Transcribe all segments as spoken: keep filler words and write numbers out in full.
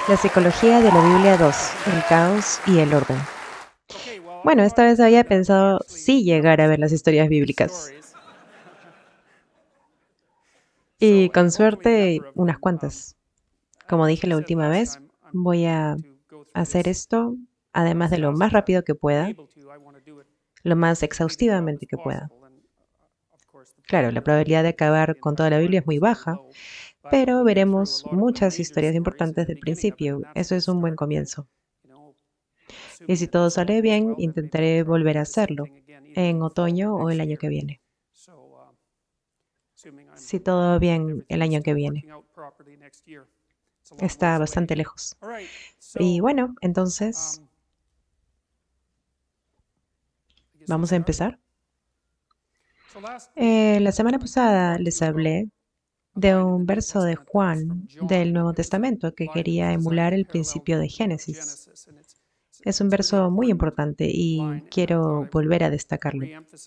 La psicología de la Biblia dos, el caos y el orden. Bueno, esta vez había pensado sí llegar a ver las historias bíblicas. Y con suerte, unas cuantas. Como dije la última vez, voy a hacer esto, además de lo más rápido que pueda, lo más exhaustivamente que pueda. Claro, la probabilidad de acabar con toda la Biblia es muy baja, pero veremos muchas historias importantes del principio. Eso es un buen comienzo. Y si todo sale bien, intentaré volver a hacerlo en otoño o el año que viene. Si todo bien el año que viene. Está bastante lejos. Y bueno, entonces, ¿vamos a empezar? Eh, la semana pasada les hablé de un verso de Juan del Nuevo Testamento que quería emular el principio de Génesis. Es un verso muy importante y quiero volver a destacarlo.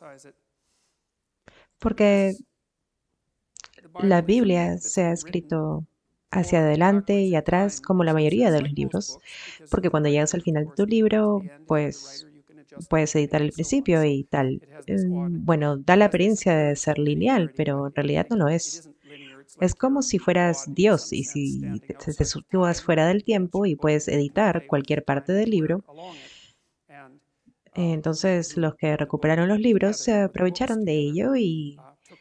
Porque la Biblia se ha escrito hacia adelante y atrás como la mayoría de los libros, porque cuando llegas al final de tu libro, pues puedes editar el principio y tal. Mm, Bueno, da la apariencia de ser lineal, pero en realidad no lo es. Es como si fueras Dios y si te, te te sitúas fuera del tiempo y puedes editar cualquier parte del libro. Entonces los que recuperaron los libros se aprovecharon de ello y,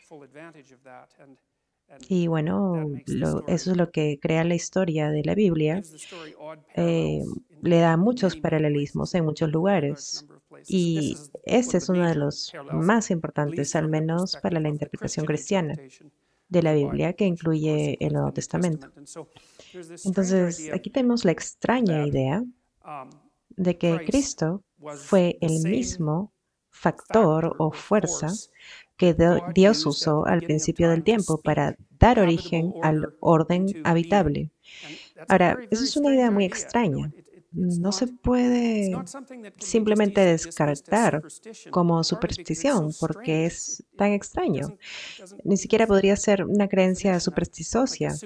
y bueno, lo- eso es lo que crea la historia de la Biblia. Eh, Le da muchos paralelismos en muchos lugares. Y ese es uno de los más importantes, al menos para la interpretación cristiana de la Biblia, que incluye el Nuevo Testamento. Entonces, aquí tenemos la extraña idea de que Cristo fue el mismo factor o fuerza que do- Dios usó al principio del tiempo para dar origen al orden habitable. Ahora, eso es una idea muy extraña. No se puede simplemente descartar como superstición porque es tan extraño. Ni siquiera podría ser una creencia supersticiosa.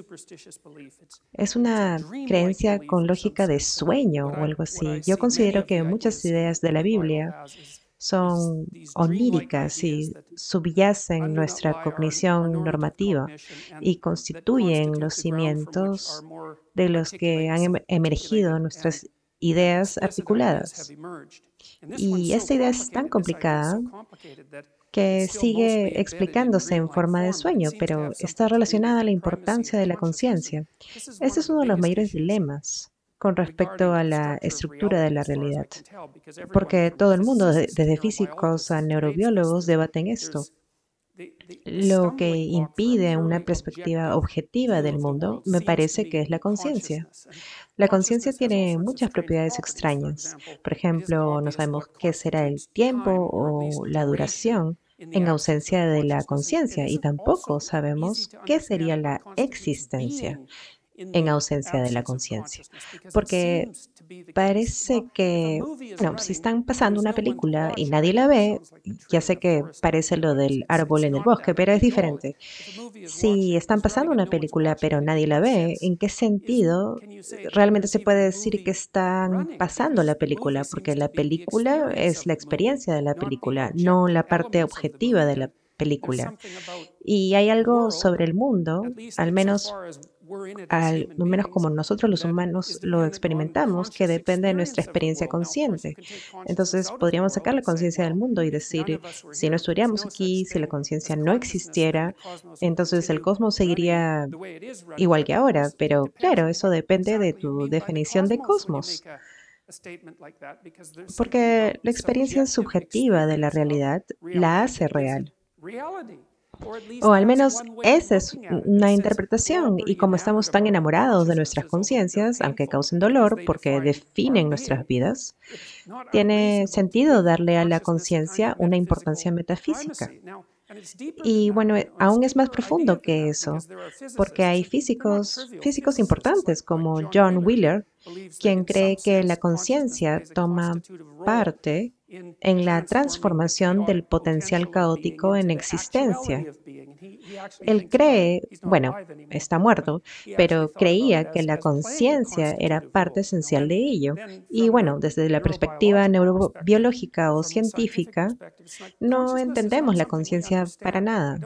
Es una creencia con lógica de sueño o algo así. Yo considero que muchas ideas de la Biblia son oníricas y subyacen nuestra cognición normativa y constituyen los cimientos de los que han em- emergido nuestras ideas articuladas. Y esta idea es tan complicada que sigue explicándose en forma de sueño, pero está relacionada a la importancia de la conciencia. Este es uno de los mayores dilemas con respecto a la estructura de la realidad, porque todo el mundo, de- desde físicos a neurobiólogos, debaten esto. Lo que impide una perspectiva objetiva del mundo me parece que es la conciencia. La conciencia tiene muchas propiedades extrañas. Por ejemplo, no sabemos qué será el tiempo o la duración en ausencia de la conciencia y tampoco sabemos qué sería la existencia en ausencia de la conciencia. Porque parece que, bueno, si están pasando una película y nadie la ve, ya sé que parece lo del árbol en el bosque, pero es diferente. Si están pasando una película pero nadie la ve, ¿en qué sentido realmente se puede decir que están pasando la película? Porque la película es la experiencia de la película, no la parte objetiva de la película. Y hay algo sobre el mundo, al menos al menos como nosotros los humanos lo experimentamos, que depende de nuestra experiencia consciente. Entonces podríamos sacar la conciencia del mundo y decir, si no estuviéramos aquí, si la conciencia no existiera, entonces el cosmos seguiría igual que ahora. Pero claro, eso depende de tu definición de cosmos, porque la experiencia subjetiva de la realidad la hace real. O al menos esa es una interpretación, y como estamos tan enamorados de nuestras conciencias, aunque causen dolor porque definen nuestras vidas, tiene sentido darle a la conciencia una importancia metafísica. Y bueno, eh, aún es más profundo que eso, porque hay físicos, físicos importantes como John Wheeler, quien cree que la conciencia toma parte en la transformación del potencial caótico en existencia. Él cree, bueno, está muerto, pero creía que la conciencia era parte esencial de ello. Y bueno, desde la perspectiva neurobiológica o científica, no entendemos la conciencia para nada.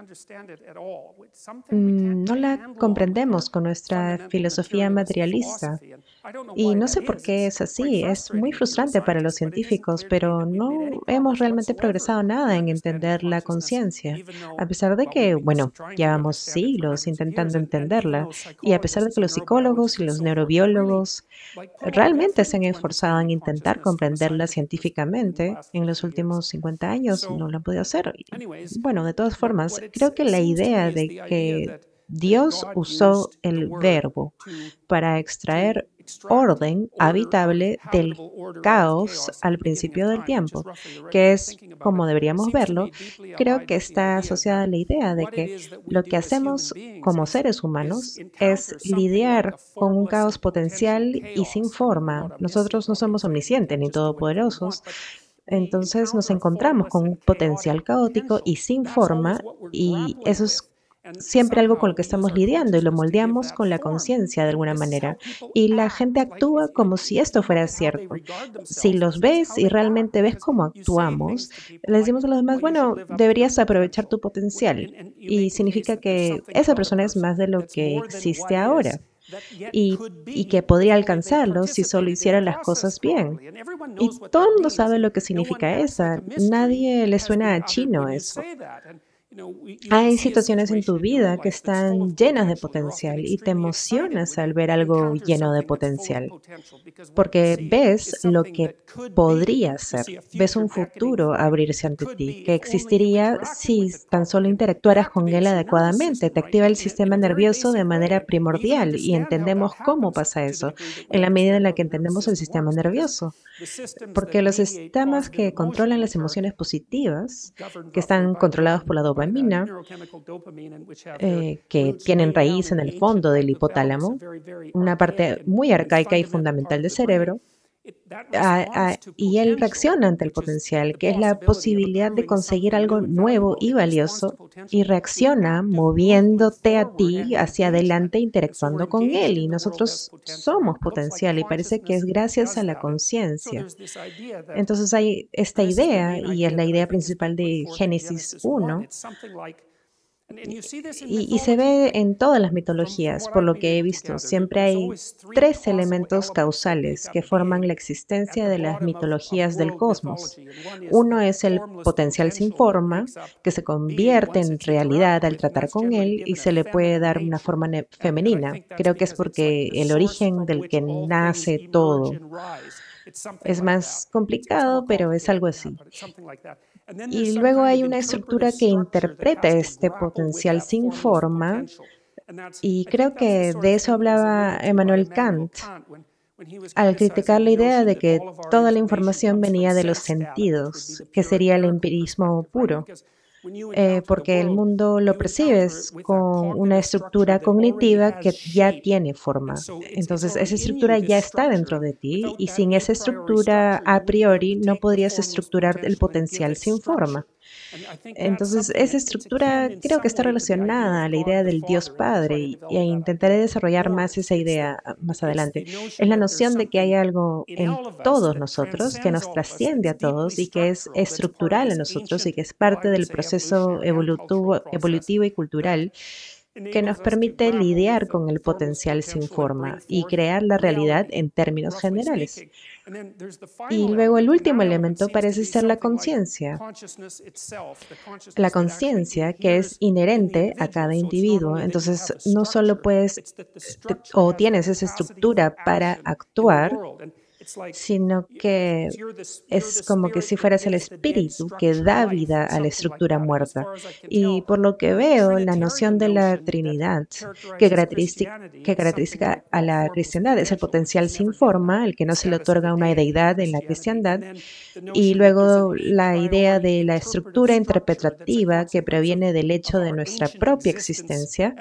Mm, No la comprendemos con nuestra filosofía materialista. Y no sé por qué es así. Es muy frustrante para los científicos, pero no hemos realmente progresado nada en entender la conciencia. A pesar de que, bueno, llevamos siglos intentando entenderla, y a pesar de que los psicólogos y los neurobiólogos realmente se han esforzado en intentar comprenderla científicamente, en los últimos cincuenta años no lo han podido hacer. Y, bueno, de todas formas, creo que la idea de que Dios usó el verbo para extraer orden habitable del caos al principio del tiempo, que es como deberíamos verlo, creo que está asociada a la idea de que lo que hacemos como seres humanos es lidiar con un caos potencial y sin forma. Nosotros no somos omniscientes ni todopoderosos, entonces nos encontramos con un potencial caótico y sin forma, y eso es siempre algo con lo que estamos lidiando y lo moldeamos con la conciencia de alguna manera. Y la gente actúa como si esto fuera cierto. Si los ves y realmente ves cómo actuamos, le decimos a los demás, bueno, deberías aprovechar tu potencial. Y significa que esa persona es más de lo que existe ahora. Y, y que podría alcanzarlo si solo hiciera las cosas bien. Y todo el mundo sabe lo que significa esa. Nadie le suena a chino eso. Hay situaciones en tu vida que están llenas de potencial y te emocionas al ver algo lleno de potencial, porque ves lo que podría ser, ves un futuro abrirse ante ti, que existiría si tan solo interactuaras con él adecuadamente. Te activa el sistema nervioso de manera primordial y entendemos cómo pasa eso, en la medida en la que entendemos el sistema nervioso. Porque los sistemas que controlan las emociones positivas, que están controlados por la dopamina, eh, que tienen raíz en el fondo del hipotálamo, una parte muy arcaica y fundamental del cerebro, a- a- y él reacciona ante el potencial, que es la posibilidad de conseguir algo nuevo y valioso, y reacciona moviéndote a ti hacia adelante, interactuando con él. Y nosotros somos potencial y parece que es gracias a la conciencia. Entonces hay esta idea, y es la idea principal de Génesis uno, y, y se ve en todas las mitologías, por lo que he visto. Siempre hay tres elementos causales que forman la existencia de las mitologías del cosmos. Uno es el potencial sin forma, que se convierte en realidad al tratar con él y se le puede dar una forma ne- femenina. Creo que es porque el origen del que nace todo es más complicado, pero es algo así. Y luego hay una estructura que interpreta este potencial sin forma, y creo que de eso hablaba Emmanuel Kant al criticar la idea de que toda la información venía de los sentidos, que sería el empirismo puro. Eh, porque el mundo lo percibes con una estructura cognitiva que ya tiene forma. Entonces, esa estructura ya está dentro de ti, y sin esa estructura a priori no podrías estructurar el potencial sin forma. Entonces, esa estructura creo que está relacionada a la idea del Dios Padre, y, y intentaré desarrollar más esa idea ah, más adelante. Es la noción de que hay algo en todos nosotros que nos trasciende a todos y que es estructural en nosotros y que es parte del proceso evolutivo, evolutivo y cultural, que nos permite lidiar con el potencial sin forma y crear la realidad en términos generales. Y luego el último elemento parece ser la conciencia. La conciencia que es inherente a cada individuo. Entonces, no solo puedes te- o tienes esa estructura para actuar, sino que es como que si fueras el espíritu que da vida a la estructura muerta. Y por lo que veo, la noción de la Trinidad que caracteriza, que caracteriza a la cristiandad es el potencial sin forma, el que no se le otorga a una deidad en la cristiandad, y luego la idea de la estructura interpretativa que proviene del hecho de nuestra propia existencia,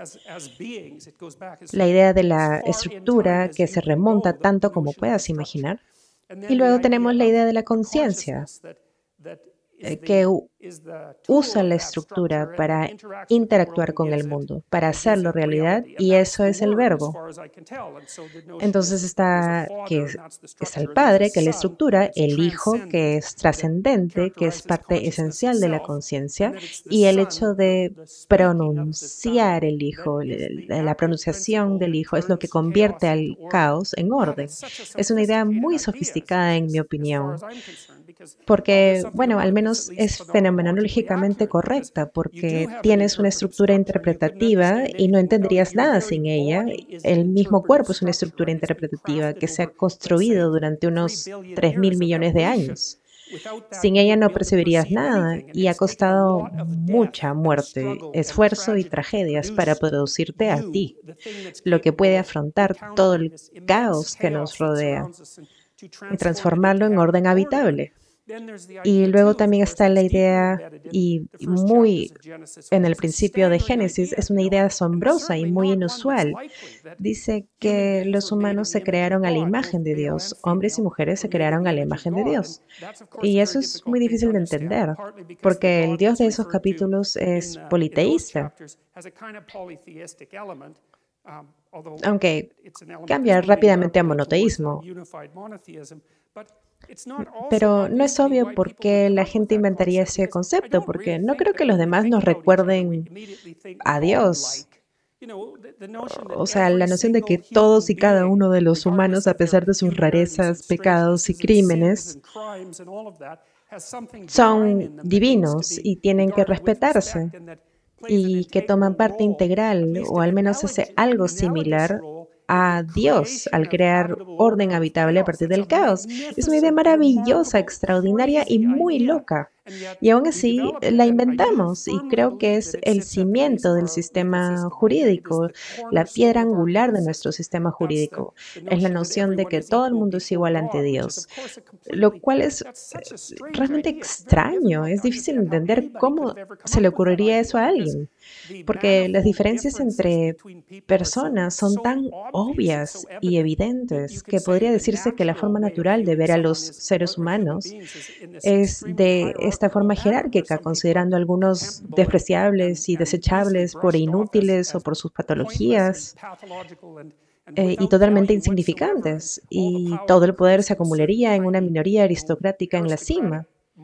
la idea de la estructura que se remonta tanto como puedas imaginar, Y luego tenemos la idea de la conciencia, eh, que u- usa la estructura para interactuar con el mundo, para hacerlo realidad, y eso es el verbo. Entonces está que es, está el Padre, que es la estructura, el Hijo, que es trascendente, que es parte esencial de la conciencia, y el hecho de pronunciar el Hijo, el- el- la pronunciación del Hijo es lo que convierte al caos en orden. Es una idea muy sofisticada, en mi opinión, porque, bueno, al menos es fenomenológicamente correcta, porque tienes una estructura interpretativa y no entenderías nada sin ella. El mismo cuerpo es una estructura interpretativa que se ha construido durante unos tres mil millones de años. Sin ella no percibirías nada y ha costado mucha muerte, esfuerzo y tragedias para producirte a ti, lo que puede afrontar todo el caos que nos rodea y transformarlo en orden habitable. Y luego también está la idea, y muy en el principio de Génesis, es una idea asombrosa y muy inusual. Dice que los humanos se crearon a la imagen de Dios, hombres y mujeres se crearon a la imagen de Dios. Y eso es muy difícil de entender, porque el Dios de esos capítulos es politeísta, aunque cambia rápidamente a monoteísmo. Pero no es obvio por qué la gente inventaría ese concepto, porque no creo que los demás nos recuerden a Dios. O sea, la noción de que todos y cada uno de los humanos, a pesar de sus rarezas, pecados y crímenes, son divinos y tienen que respetarse y que toman parte integral, o al menos hace algo similar a Dios al crear orden habitable a partir del caos. Es una idea maravillosa, extraordinaria y muy loca. Y aún así la inventamos y creo que es el cimiento del sistema jurídico, la piedra angular de nuestro sistema jurídico. Es la noción de que todo el mundo es igual ante Dios, lo cual es eh, realmente extraño. Es difícil entender cómo se le ocurriría eso a alguien, porque las diferencias entre personas son tan obvias y evidentes que podría decirse que la forma natural de ver a los seres humanos es de esta forma jerárquica, considerando algunos despreciables y desechables por inútiles o por sus patologías, eh, y totalmente insignificantes, y todo el poder se acumularía en una minoría aristocrática en la cima.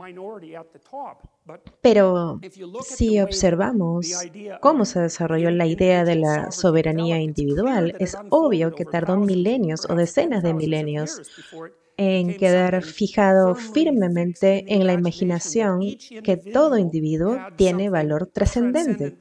Pero si observamos cómo se desarrolló la idea de la soberanía individual, es obvio que tardó milenios o decenas de milenios en quedar fijado firmemente en la imaginación que todo individuo tiene valor trascendente.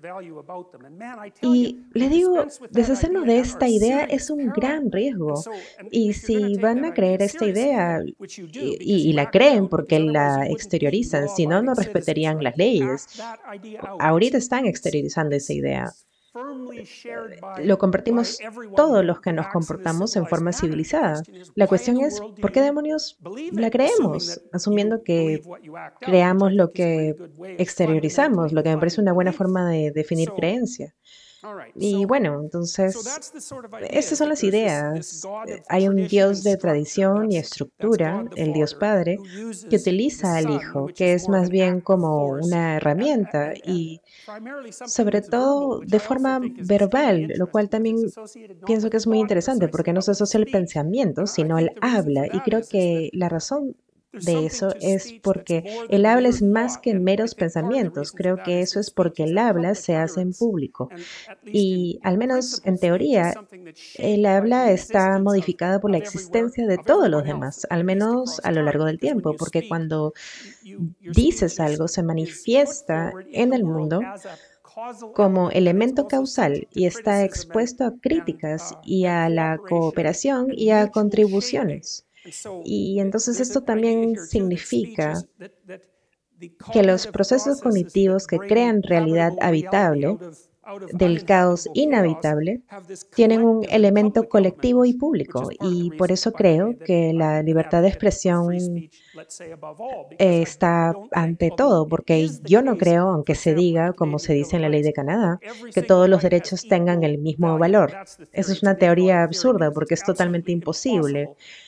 Y les digo, deshacernos de esta idea es un gran riesgo. Y si van a creer esta idea, y, y- y la creen porque la exteriorizan, si no, no respetarían las leyes. Ahorita están exteriorizando esa idea. Lo compartimos todos los que nos comportamos en forma civilizada. La cuestión es, ¿por qué demonios la creemos? Asumiendo que creamos lo que exteriorizamos, lo que me parece una buena forma de definir creencia. Y bueno, entonces, esas son las ideas. Eh, Hay un Dios de tradición y estructura, el Dios Padre, que utiliza al Hijo, que es más bien como una herramienta y sobre todo de forma verbal, lo cual también pienso que es muy interesante porque no se asocia el pensamiento, sino el habla. Y creo que la razón de eso es porque el habla es más que meros pensamientos. Creo que eso es porque el habla se hace en público. Y al menos en teoría, el habla está modificada por la existencia de todos los demás, al menos a lo largo del tiempo, porque cuando dices algo se manifiesta en el mundo como elemento causal y está expuesto a críticas y a la cooperación y a contribuciones. Y entonces esto también significa que los procesos cognitivos que crean realidad habitable del caos inhabitable tienen un elemento colectivo y público, y por eso creo que la libertad de expresión eh, está ante todo, porque yo no creo, aunque se diga, como se dice en la ley de Canadá, que todos los derechos tengan el mismo valor. Eso es una teoría absurda porque es totalmente imposible.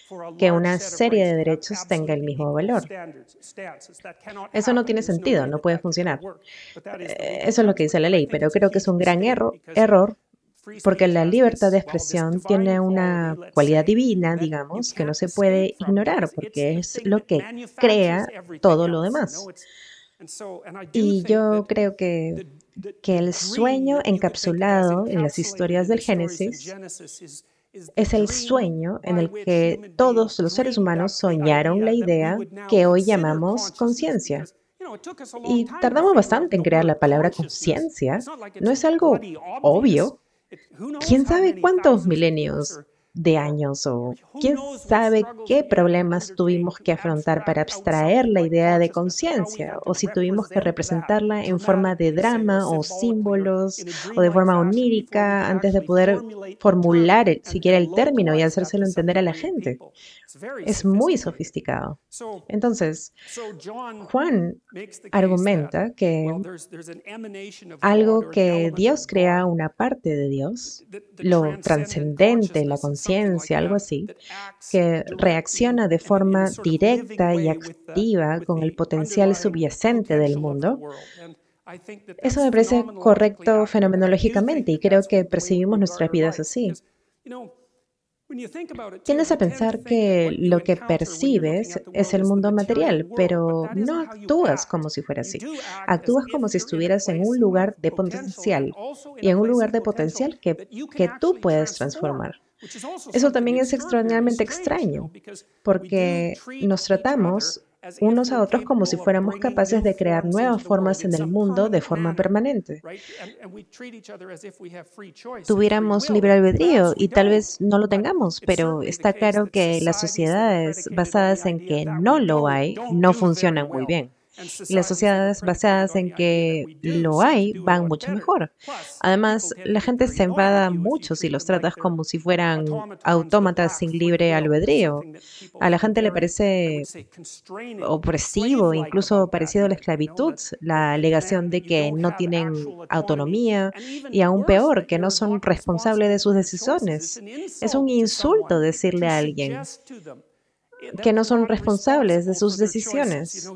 que una serie de derechos tenga el mismo valor. Eso no tiene sentido, no puede funcionar. Eh, Eso es lo que dice la ley, pero creo que es un gran erro, error porque la libertad de expresión tiene una cualidad divina, digamos, que no se puede ignorar, porque es lo que crea todo lo demás. Y yo creo que, que el sueño encapsulado en las historias del Génesis es el sueño en el que todos los seres humanos soñaron la idea que hoy llamamos conciencia. Y tardamos bastante en crear la palabra conciencia. No es algo obvio. ¿Quién sabe cuántos milenios de años o quién sabe qué problemas tuvimos que afrontar para abstraer la idea de conciencia o si tuvimos que representarla en forma de drama o símbolos o de forma onírica antes de poder formular el- siquiera el término y hacérselo entender a la gente? Es muy sofisticado. Entonces, Juan argumenta que algo que Dios crea, una parte de Dios, lo trascendente, la conciencia, algo así, que reacciona de forma directa y activa con el potencial subyacente del mundo. Eso me parece correcto fenomenológicamente y creo que percibimos nuestras vidas así. Tiendes a pensar que lo que percibes es el mundo material, pero no actúas como si fuera así. Actúas como si estuvieras en un lugar de potencial y en un lugar de potencial que, que tú puedes transformar. Eso también es extraordinariamente extraño, porque nos tratamos unos a otros como si fuéramos capaces de crear nuevas formas en el mundo de forma permanente. Tuviéramos libre albedrío y tal vez no lo tengamos, pero está claro que las sociedades basadas en que no lo hay no funcionan muy bien. Y las sociedades basadas en que lo hay van mucho mejor. Además, la gente se enfada mucho si los tratas como si fueran autómatas sin libre albedrío. A la gente le parece opresivo, incluso parecido a la esclavitud, la alegación de que no tienen autonomía y aún peor, que no son responsables de sus decisiones. Es un insulto decirle a alguien que no son responsables de sus decisiones.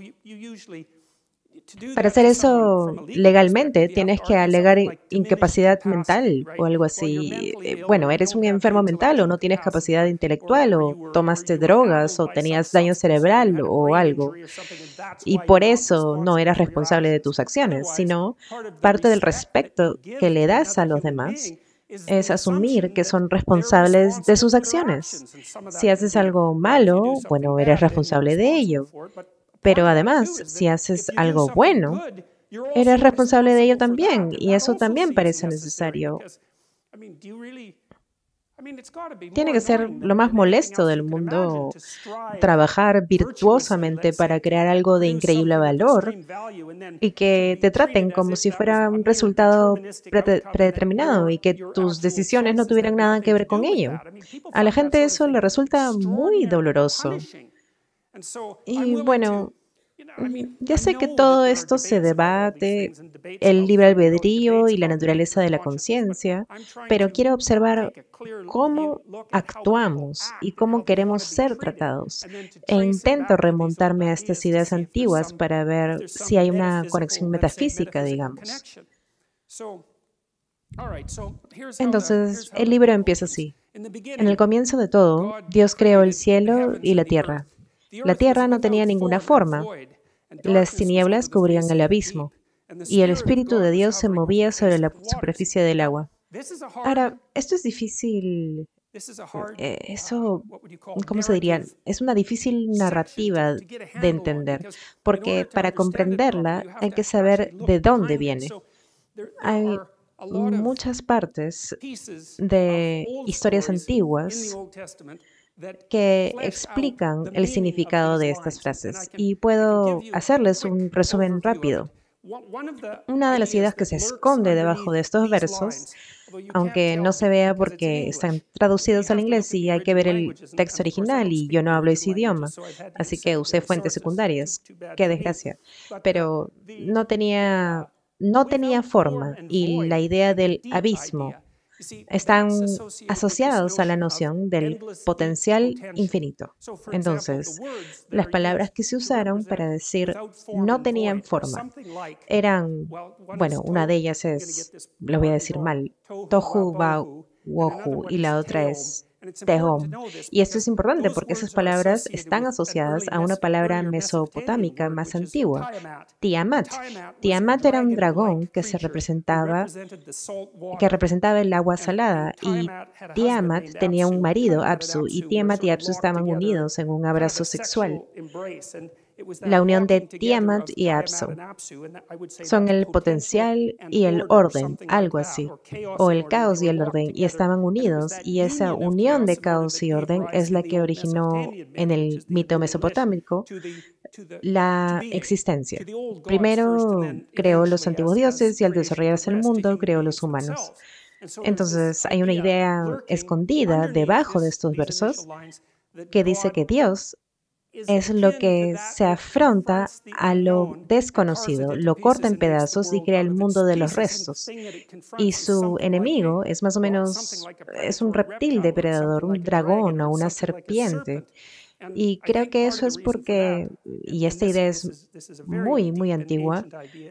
Para hacer eso legalmente tienes que alegar i- incapacidad mental o algo así. Eh, Bueno, eres un enfermo mental o no tienes capacidad intelectual o tomaste drogas o tenías daño cerebral o algo. Y por eso no eras responsable de tus acciones, sino parte del respeto que le das a los demás es asumir que son responsables de sus acciones. Si haces algo malo, bueno, eres responsable de ello. Pero además, si haces algo bueno, eres responsable de ello también. Y eso también parece necesario. Tiene que ser lo más molesto del mundo trabajar virtuosamente para crear algo de increíble valor y que te traten como si fuera un resultado prete- predeterminado y que tus decisiones no tuvieran nada que ver con ello. A la gente eso le resulta muy doloroso. Y bueno, mm, ya sé que todo esto se debate, el libre albedrío y la naturaleza de la conciencia, pero quiero observar cómo actuamos y cómo queremos ser tratados. E intento remontarme a estas ideas antiguas para ver si hay una conexión metafísica, digamos. Entonces, el libro empieza así. En el comienzo de todo, Dios creó el cielo y la tierra. La tierra no tenía ninguna forma. Las tinieblas cubrían el abismo, y el Espíritu de Dios se movía sobre la superficie del agua. Ahora, esto es difícil, eh, eso, ¿cómo se diría? Es una difícil narrativa de entender, porque para comprenderla hay que saber de dónde viene. Hay muchas partes de historias antiguas que explican el significado de estas frases y puedo hacerles un resumen rápido. Una de las ideas que se esconde debajo de estos versos, aunque no se vea porque están traducidos al inglés y hay que ver el texto original y yo no hablo ese idioma, así que usé fuentes secundarias. Qué desgracia. Pero no tenía, no tenía forma y la idea del abismo están asociados a la noción del potencial infinito. Entonces, las palabras que se usaron para decir no tenían forma eran, bueno, una de ellas es, lo voy a decir mal, tohu va wohu, y la otra es tehom. Y esto es importante porque esas palabras están asociadas a una palabra mesopotámica más antigua, Tiamat. Tiamat era un dragón que se representaba, que representaba el agua salada, y Tiamat tenía un marido, Apsu, y Tiamat y Apsu estaban unidos en un abrazo sexual. La unión de Tiamat y Apsu son el potencial y el orden, algo así, o el caos y el orden, y estaban unidos, y esa unión de caos y orden es la que originó en el mito mesopotámico la existencia. Primero creó los antiguos dioses y al desarrollarse el mundo creó los humanos. Entonces hay una idea escondida debajo de estos versos que dice que Dios es lo que se afronta a lo desconocido, lo corta en pedazos y crea el mundo de los restos. Y su enemigo es más o menos, es un reptil depredador, un dragón o una serpiente. Y creo que eso es porque, y esta idea es muy, muy antigua,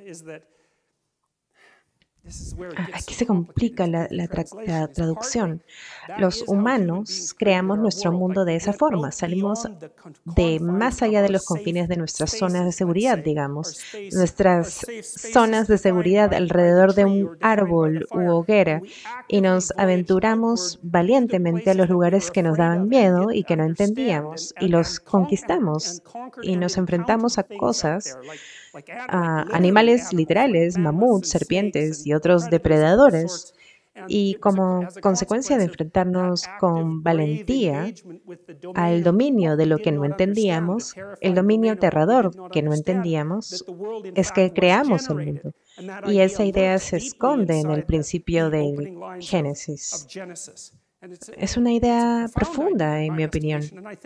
aquí se complica la, la, tra la, traducción. Los humanos creamos nuestro mundo de esa forma. Salimos de más allá de los confines de nuestras zonas de seguridad, digamos. Nuestras zonas de seguridad alrededor de un árbol u hoguera. Y nos aventuramos valientemente a los lugares que nos daban miedo y que no entendíamos. Y los conquistamos. Y nos enfrentamos a cosas, a animales literales, mamuts, serpientes y otros depredadores. Y como consecuencia de enfrentarnos con valentía al dominio de lo que no entendíamos, el dominio aterrador que no entendíamos, es que creamos el mundo. Y esa idea se esconde en el principio del Génesis. Es una idea profunda, en mi opinión.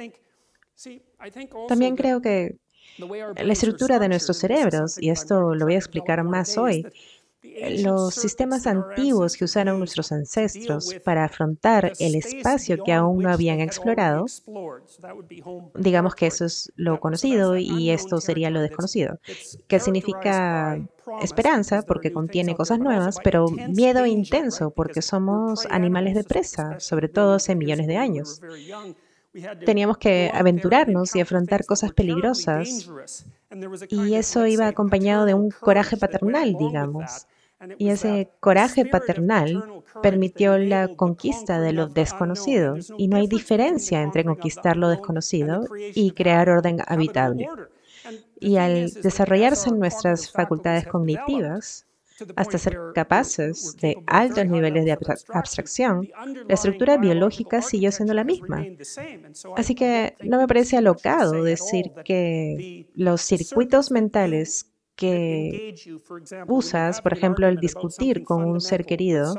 También creo que la estructura de nuestros cerebros, y esto lo voy a explicar más hoy, los sistemas antiguos que usaron nuestros ancestros para afrontar el espacio que aún no habían explorado, digamos que eso es lo conocido y esto sería lo desconocido, que significa esperanza porque contiene cosas nuevas, pero miedo intenso porque somos animales de presa, sobre todo hace millones de años. Teníamos que aventurarnos y afrontar cosas peligrosas, y eso iba acompañado de un coraje paternal, digamos. Y ese coraje paternal permitió la conquista de lo desconocido, y no hay diferencia entre conquistar lo desconocido y crear orden habitable. Y al desarrollarse nuestras facultades cognitivas, hasta ser capaces de altos niveles de abstracción, la estructura biológica siguió siendo la misma. Así que no me parece alocado decir que los circuitos mentales que usas, por ejemplo, el discutir con un ser querido,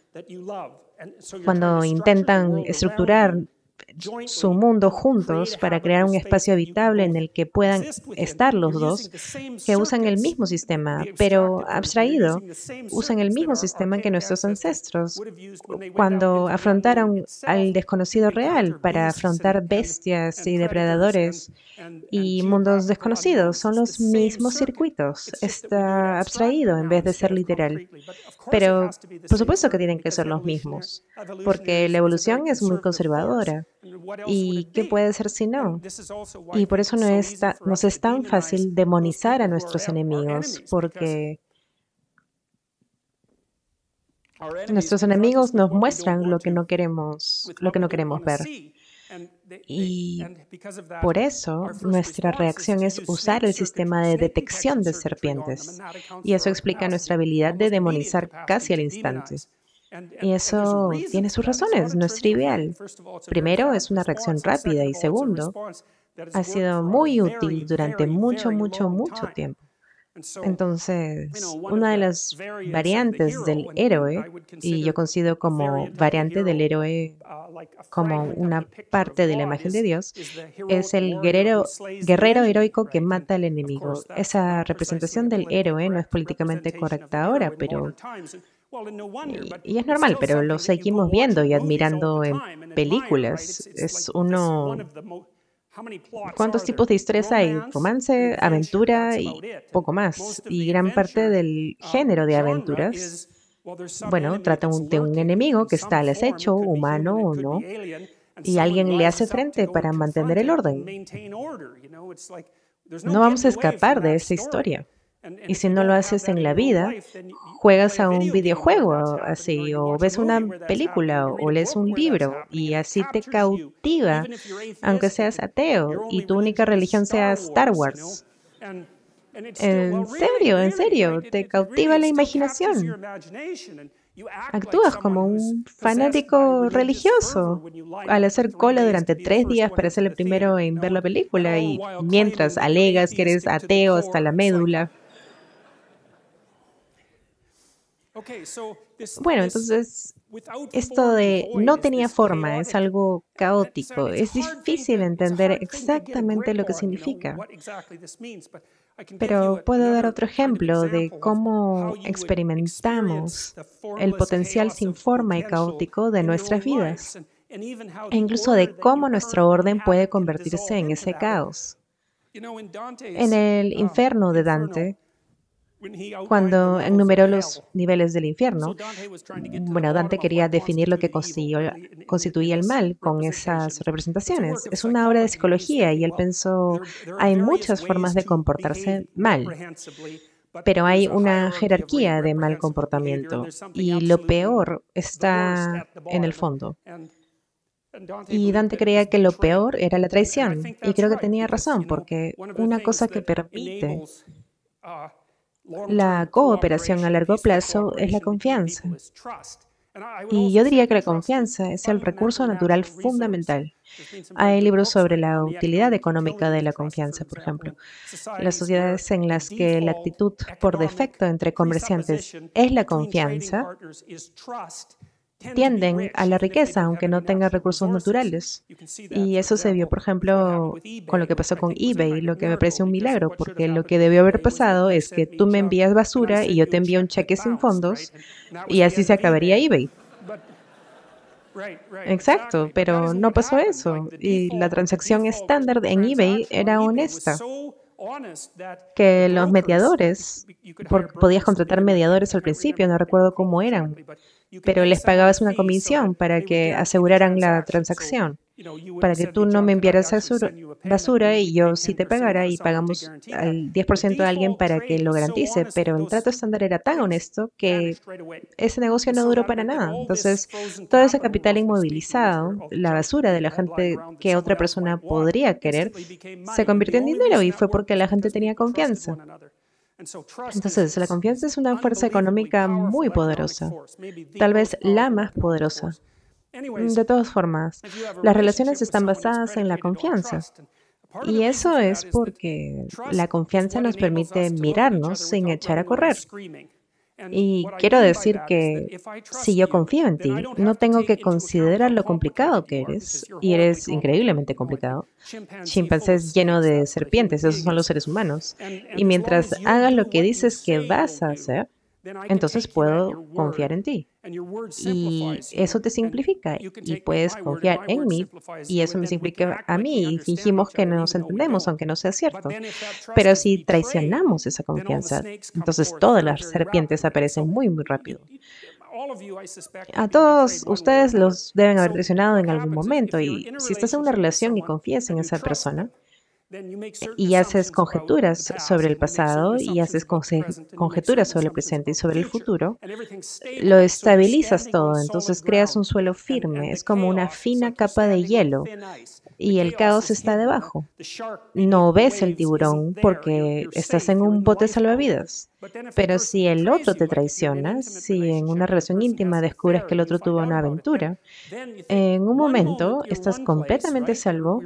cuando intentan estructurar su mundo juntos para crear un espacio habitable en el que puedan estar los dos, que usan el mismo sistema, pero abstraído, usan el mismo sistema que nuestros ancestros cuando afrontaron al desconocido real para afrontar bestias y depredadores y mundos desconocidos. Son los mismos circuitos. Está abstraído en vez de ser literal. Pero por supuesto que tienen que ser los mismos, porque la evolución es muy conservadora. ¿Y qué puede ser si no? Y por eso no es, ta, nos es tan fácil demonizar a nuestros enemigos, porque nuestros enemigos nos muestran lo que no queremos, lo que no queremos ver. Y por eso nuestra reacción es usar el sistema de detección de serpientes. Y eso explica nuestra habilidad de demonizar casi al instante. Y eso tiene sus razones, no es trivial. Primero, es una reacción rápida y segundo, ha sido muy útil durante mucho, mucho, mucho tiempo. Entonces, una de las variantes del héroe, y yo considero como variante del héroe como una parte de la imagen de Dios, es el guerrero, guerrero heroico que mata al enemigo. Esa representación del héroe no es políticamente correcta ahora, pero Y, y es normal, pero lo seguimos viendo y admirando en películas. Es uno... ¿Cuántos tipos de historias hay? Romance, aventura y poco más. Y gran parte del género de aventuras, bueno, trata un- de un enemigo que está al acecho, humano o no, y alguien le hace frente para mantener el orden. No vamos a escapar de esa historia. Y si no lo haces en la vida, juegas a un videojuego así, o ves una película, o lees un libro, y así te cautiva, aunque seas ateo y tu única religión sea Star Wars. En serio, en serio, te cautiva la imaginación. Actúas como un fanático religioso al hacer cola durante tres días para ser el primero en ver la película y mientras alegas que eres ateo hasta la médula. Bueno, entonces esto de no tenía forma es algo caótico. Es difícil entender exactamente lo que significa, pero puedo dar otro ejemplo de cómo experimentamos el potencial sin forma y caótico de nuestras vidas, e incluso de cómo nuestro orden puede convertirse en ese caos. En el infierno de Dante, cuando enumeró los niveles del infierno, bueno, Dante quería definir lo que consiguió- constituía el mal con esas representaciones. Es una obra de psicología y él pensó, hay muchas formas de comportarse mal, pero hay una jerarquía de mal comportamiento y lo peor está en el fondo. Y Dante creía que lo peor era la traición y creo que tenía razón porque una cosa que permite la cooperación a largo plazo es la confianza. Y yo diría que la confianza es el recurso natural fundamental. Hay libros sobre la utilidad económica de la confianza, por ejemplo. Las sociedades en las que la actitud por defecto entre comerciantes es la confianza tienden a la riqueza, aunque no tengan recursos naturales. Y eso se vio, por ejemplo, con lo que pasó con eBay, lo que me parece un milagro, porque lo que debió haber pasado es que tú me envías basura y yo te envío un cheque sin fondos y así se acabaría eBay. Exacto, pero no pasó eso. Y la transacción estándar en eBay era honesta, que los mediadores, porque podías contratar mediadores al principio, no recuerdo cómo eran, pero les pagabas una comisión para que aseguraran la transacción, para que tú no me enviaras basura, basura y yo sí te pagara y pagamos al diez por ciento de alguien para que lo garantice, pero el trato estándar era tan honesto que ese negocio no duró para nada. Entonces, todo ese capital inmovilizado, la basura de la gente que otra persona podría querer, se convirtió en dinero y fue porque la gente tenía confianza. Entonces, la confianza es una fuerza económica muy poderosa, tal vez la más poderosa. De todas formas, las relaciones están basadas en la confianza. Y eso es porque la confianza nos permite mirarnos sin echar a correr. Y quiero decir que si yo confío en ti, no tengo que considerar lo complicado que eres, y eres increíblemente complicado. Chimpancés lleno de serpientes, esos son los seres humanos. Y mientras hagas lo que dices que vas a hacer, entonces puedo confiar en ti. Y eso te simplifica y puedes confiar en mí y eso me simplifica a mí y fingimos que nos entendemos aunque no sea cierto. Pero si traicionamos esa confianza, entonces todas las serpientes aparecen muy, muy rápido. A todos ustedes los deben haber traicionado en algún momento y si estás en una relación y confías en esa persona, y haces conjeturas sobre el pasado y haces conse- conjeturas sobre el presente y sobre el futuro, lo estabilizas todo, entonces creas un suelo firme, es como una fina capa de hielo y el caos está debajo. No ves el tiburón porque estás en un bote salvavidas, pero si el otro te traiciona, si en una relación íntima descubres que el otro tuvo una aventura, en un momento estás completamente a salvo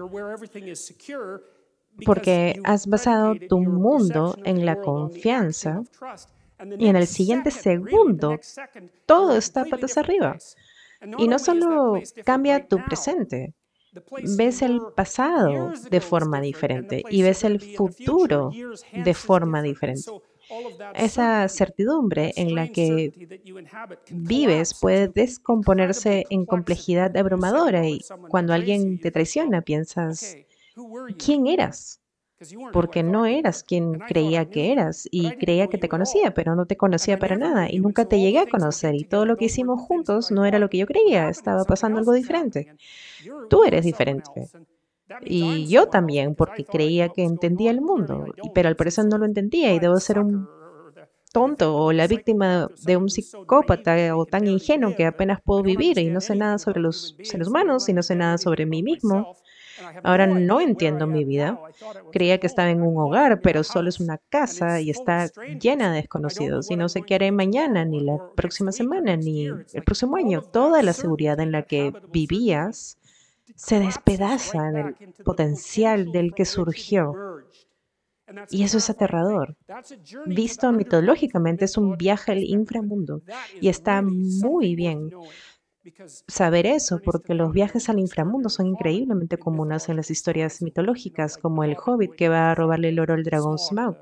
porque has basado tu mundo en la confianza y en el siguiente segundo todo está patas arriba. Y no solo cambia tu presente, ves el pasado de forma diferente y ves el futuro de forma diferente. Esa certidumbre en la que vives puede descomponerse en complejidad abrumadora y cuando alguien te traiciona piensas, ¿quién eras? Porque no eras quien creía que eras y creía que te conocía, pero no te conocía para nada y nunca te llegué a conocer y todo lo que hicimos juntos no era lo que yo creía, estaba pasando algo diferente. Tú eres diferente y yo también porque creía que entendía el mundo, y- pero al parecer no lo entendía y debo ser un tonto o la víctima de un psicópata o tan ingenuo que apenas puedo vivir y no sé nada sobre los seres humanos y no sé nada sobre mí mismo. Ahora no entiendo mi vida. Creía que estaba en un hogar, pero solo es una casa y está llena de desconocidos y no sé qué haré mañana, ni la próxima semana, ni el próximo año. Toda la seguridad en la que vivías se despedaza en el potencial del que surgió. Y eso es aterrador. Visto mitológicamente, es un viaje al inframundo y está muy bien saber eso, porque los viajes al inframundo son increíblemente comunes en las historias mitológicas, como el Hobbit que va a robarle el oro al dragón Smaug.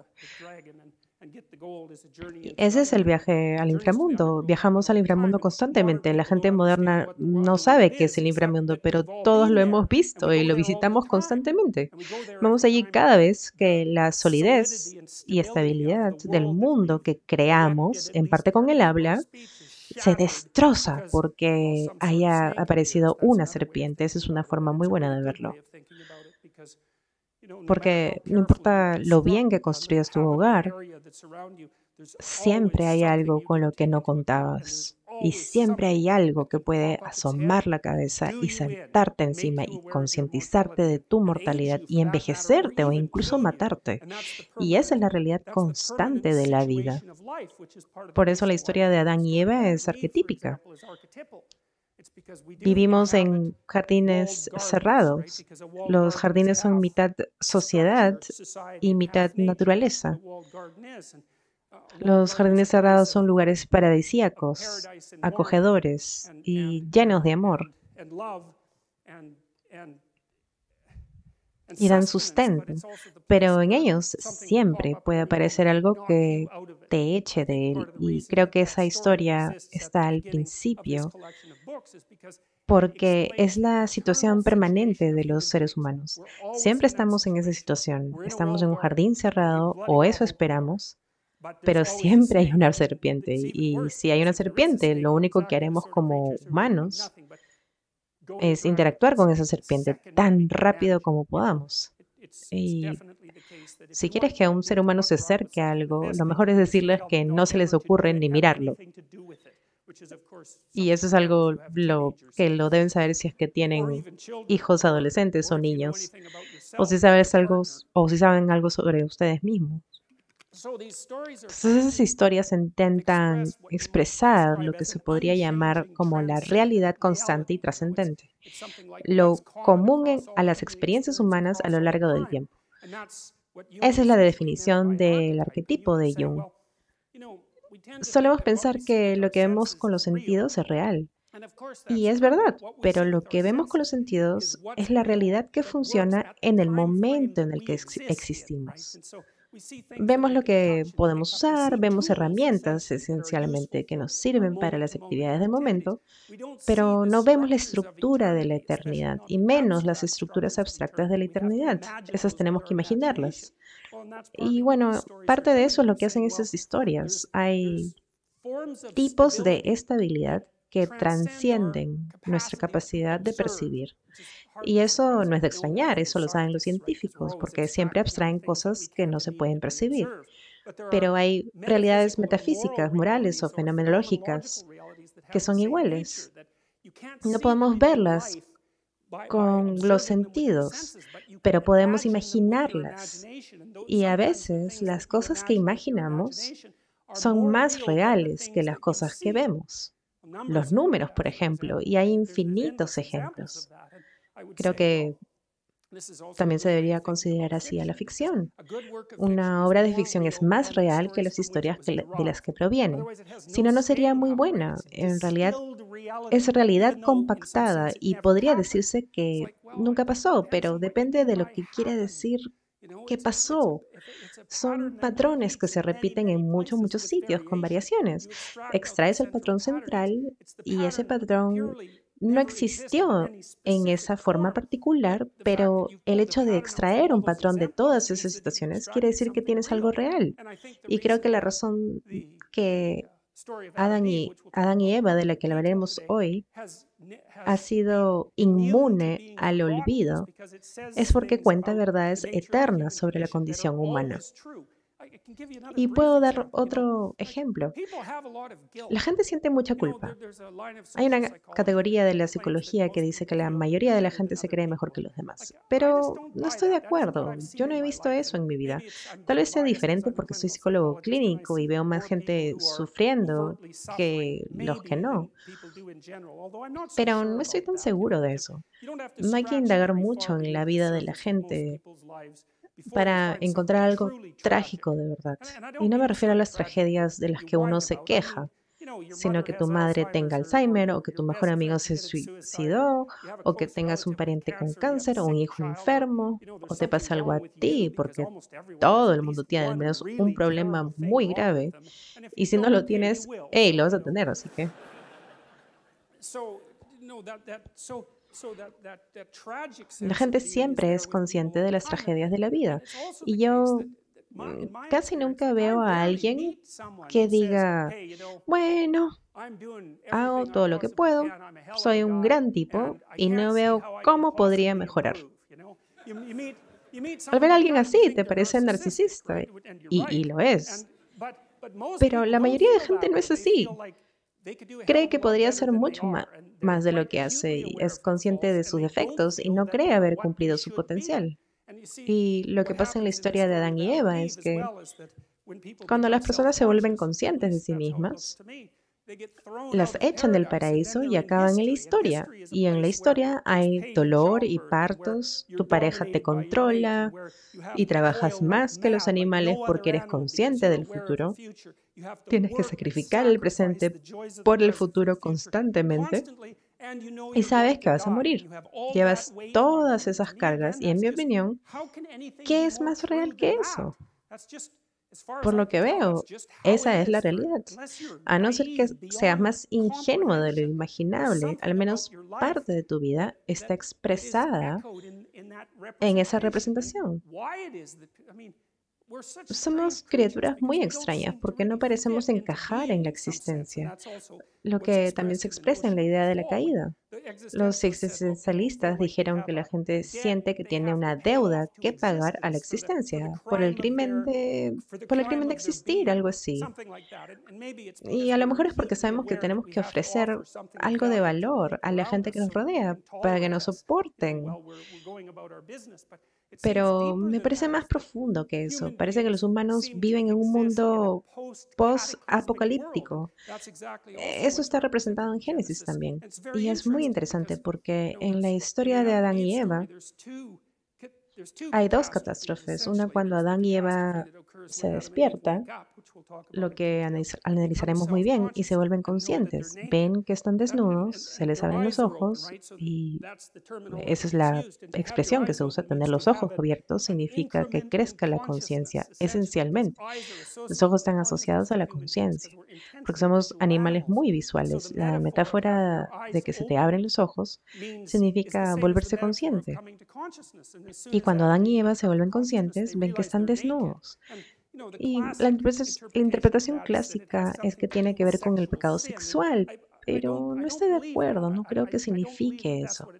Y ese es el viaje al inframundo. Viajamos al inframundo constantemente. La gente moderna no sabe qué es el inframundo, pero todos lo hemos visto y lo visitamos constantemente. Vamos allí cada vez que la solidez y estabilidad del mundo que creamos, en parte con el habla, se destroza porque haya aparecido una serpiente. Esa es una forma muy buena de verlo. Porque no importa lo bien que construyas tu hogar, siempre hay algo con lo que no contabas. Y siempre hay algo que puede asomar la cabeza y saltarte encima y concientizarte de tu mortalidad y envejecerte o incluso matarte. Y esa es la realidad constante de la vida. Por eso la historia de Adán y Eva es arquetípica. Vivimos en jardines cerrados. Los jardines son mitad sociedad y mitad naturaleza. Los jardines cerrados son lugares paradisíacos, acogedores y llenos de amor y dan sustento, pero en ellos siempre puede aparecer algo que te eche de él y creo que esa historia está al principio porque es la situación permanente de los seres humanos. Siempre estamos en esa situación, estamos en un jardín cerrado o eso esperamos, pero siempre hay una serpiente y si hay una serpiente, lo único que haremos como humanos es interactuar con esa serpiente tan rápido como podamos. Y si quieres que a un ser humano se acerque a algo, lo mejor es decirles que no se les ocurre ni mirarlo. Y eso es algo lo, que lo deben saber si es que tienen hijos adolescentes o niños, o si sabes algo, o si saben algo sobre ustedes mismos. Entonces, esas historias intentan expresar lo que se podría llamar como la realidad constante y trascendente, lo común en- a las experiencias humanas a lo largo del tiempo. Esa es la definición del arquetipo de Jung. Solemos pensar que lo que vemos con los sentidos es real. Y es verdad, pero lo que vemos con los sentidos es la realidad que funciona en el momento en el que ex- existimos. Vemos lo que podemos usar, vemos herramientas esencialmente que nos sirven para las actividades del momento, pero no vemos la estructura de la eternidad y menos las estructuras abstractas de la eternidad. Esas tenemos que imaginarlas. Y bueno, parte de eso es lo que hacen esas historias. Hay tipos de estabilidad que transcienden nuestra capacidad de percibir. Y eso no es de extrañar, eso lo saben los científicos, porque siempre abstraen cosas que no se pueden percibir. Pero hay realidades metafísicas, morales o fenomenológicas que son iguales. No podemos verlas con los sentidos, pero podemos imaginarlas. Y a veces las cosas que imaginamos son más reales que las cosas que vemos. Los números, por ejemplo, y hay infinitos ejemplos. Creo que también se debería considerar así a la ficción. Una obra de ficción es más real que las historias que le- de las que proviene. Si no, no sería muy buena. En realidad, es realidad compactada y podría decirse que nunca pasó, pero depende de lo que quiere decir ¿Qué pasó? Son patrones que se repiten en muchos, muchos sitios con variaciones. Extraes el patrón central y ese patrón no existió en esa forma particular, pero el hecho de extraer un patrón de todas esas situaciones quiere decir que tienes algo real. Y creo que la razón que Adán y, Adán y Eva, de la que hablaremos hoy, ha sido inmune al olvido, es porque cuenta verdades eternas sobre la condición humana. Y puedo dar otro ejemplo. La gente siente mucha culpa. Hay una categoría de la psicología que dice que la mayoría de la gente se cree mejor que los demás, pero no estoy de acuerdo. Yo no he visto eso en mi vida. Tal vez sea diferente porque soy psicólogo clínico y veo más gente sufriendo que los que no, pero no estoy tan seguro de eso. No hay que indagar mucho en la vida de la gente para encontrar algo trágico de verdad. Y no me refiero a las tragedias de las que uno se queja, sino que tu madre tenga Alzheimer o que tu mejor amigo se suicidó o que tengas un pariente con cáncer o un hijo enfermo o te pase algo a ti, porque todo el mundo tiene al menos un problema muy grave y si no lo tienes, hey, lo vas a tener, así que... La gente siempre es consciente de las tragedias de la vida y yo mm, casi nunca veo a alguien que diga, bueno, hago todo lo que puedo, soy un gran tipo y no veo cómo podría mejorar. Al ver a alguien así, te parece narcisista y, y lo es, pero la mayoría de gente no es así. Cree que podría hacer mucho ma- más de lo que hace y es consciente de sus defectos y no cree haber cumplido su potencial. Y lo que pasa en la historia de Adán y Eva es que cuando las personas se vuelven conscientes de sí mismas, las echan del paraíso y acaban en la historia. Y en la historia hay dolor y partos, tu pareja te controla y trabajas más que los animales porque eres consciente del futuro. Tienes que sacrificar el presente por el futuro constantemente y sabes que vas a morir. Llevas todas esas cargas y en mi opinión, ¿qué es más real que eso? Por lo que veo, esa es la realidad. A no ser que seas más ingenuo de lo imaginable, al menos parte de tu vida está expresada en esa representación. Somos criaturas muy extrañas porque no parecemos encajar en la existencia, lo que también se expresa en la idea de la caída. Los existencialistas dijeron que la gente siente que tiene una deuda que pagar a la existencia por el crimen de, por el crimen de existir, algo así. Y a lo mejor es porque sabemos que tenemos que ofrecer algo de valor a la gente que nos rodea para que nos soporten. Pero me parece más profundo que eso. Parece que los humanos viven en un mundo post-apocalíptico. Eso está representado en Génesis también. Y es muy interesante porque en la historia de Adán y Eva hay dos catástrofes. Una cuando Adán y Eva se despiertan, lo que analiz- analizaremos muy bien, y se vuelven conscientes. Ven que están desnudos, se les abren los ojos y esa es la expresión que se usa. Tener los ojos abiertos significa que crezca la conciencia, esencialmente. Los ojos están asociados a la conciencia, porque somos animales muy visuales. La metáfora de que se te abren los ojos significa volverse consciente. Y cuando Adán y Eva se vuelven conscientes, ven que están desnudos. Y la, interpre- la interpretación clásica es que tiene que ver con el pecado sexual, pero no estoy de acuerdo, no creo que signifique eso.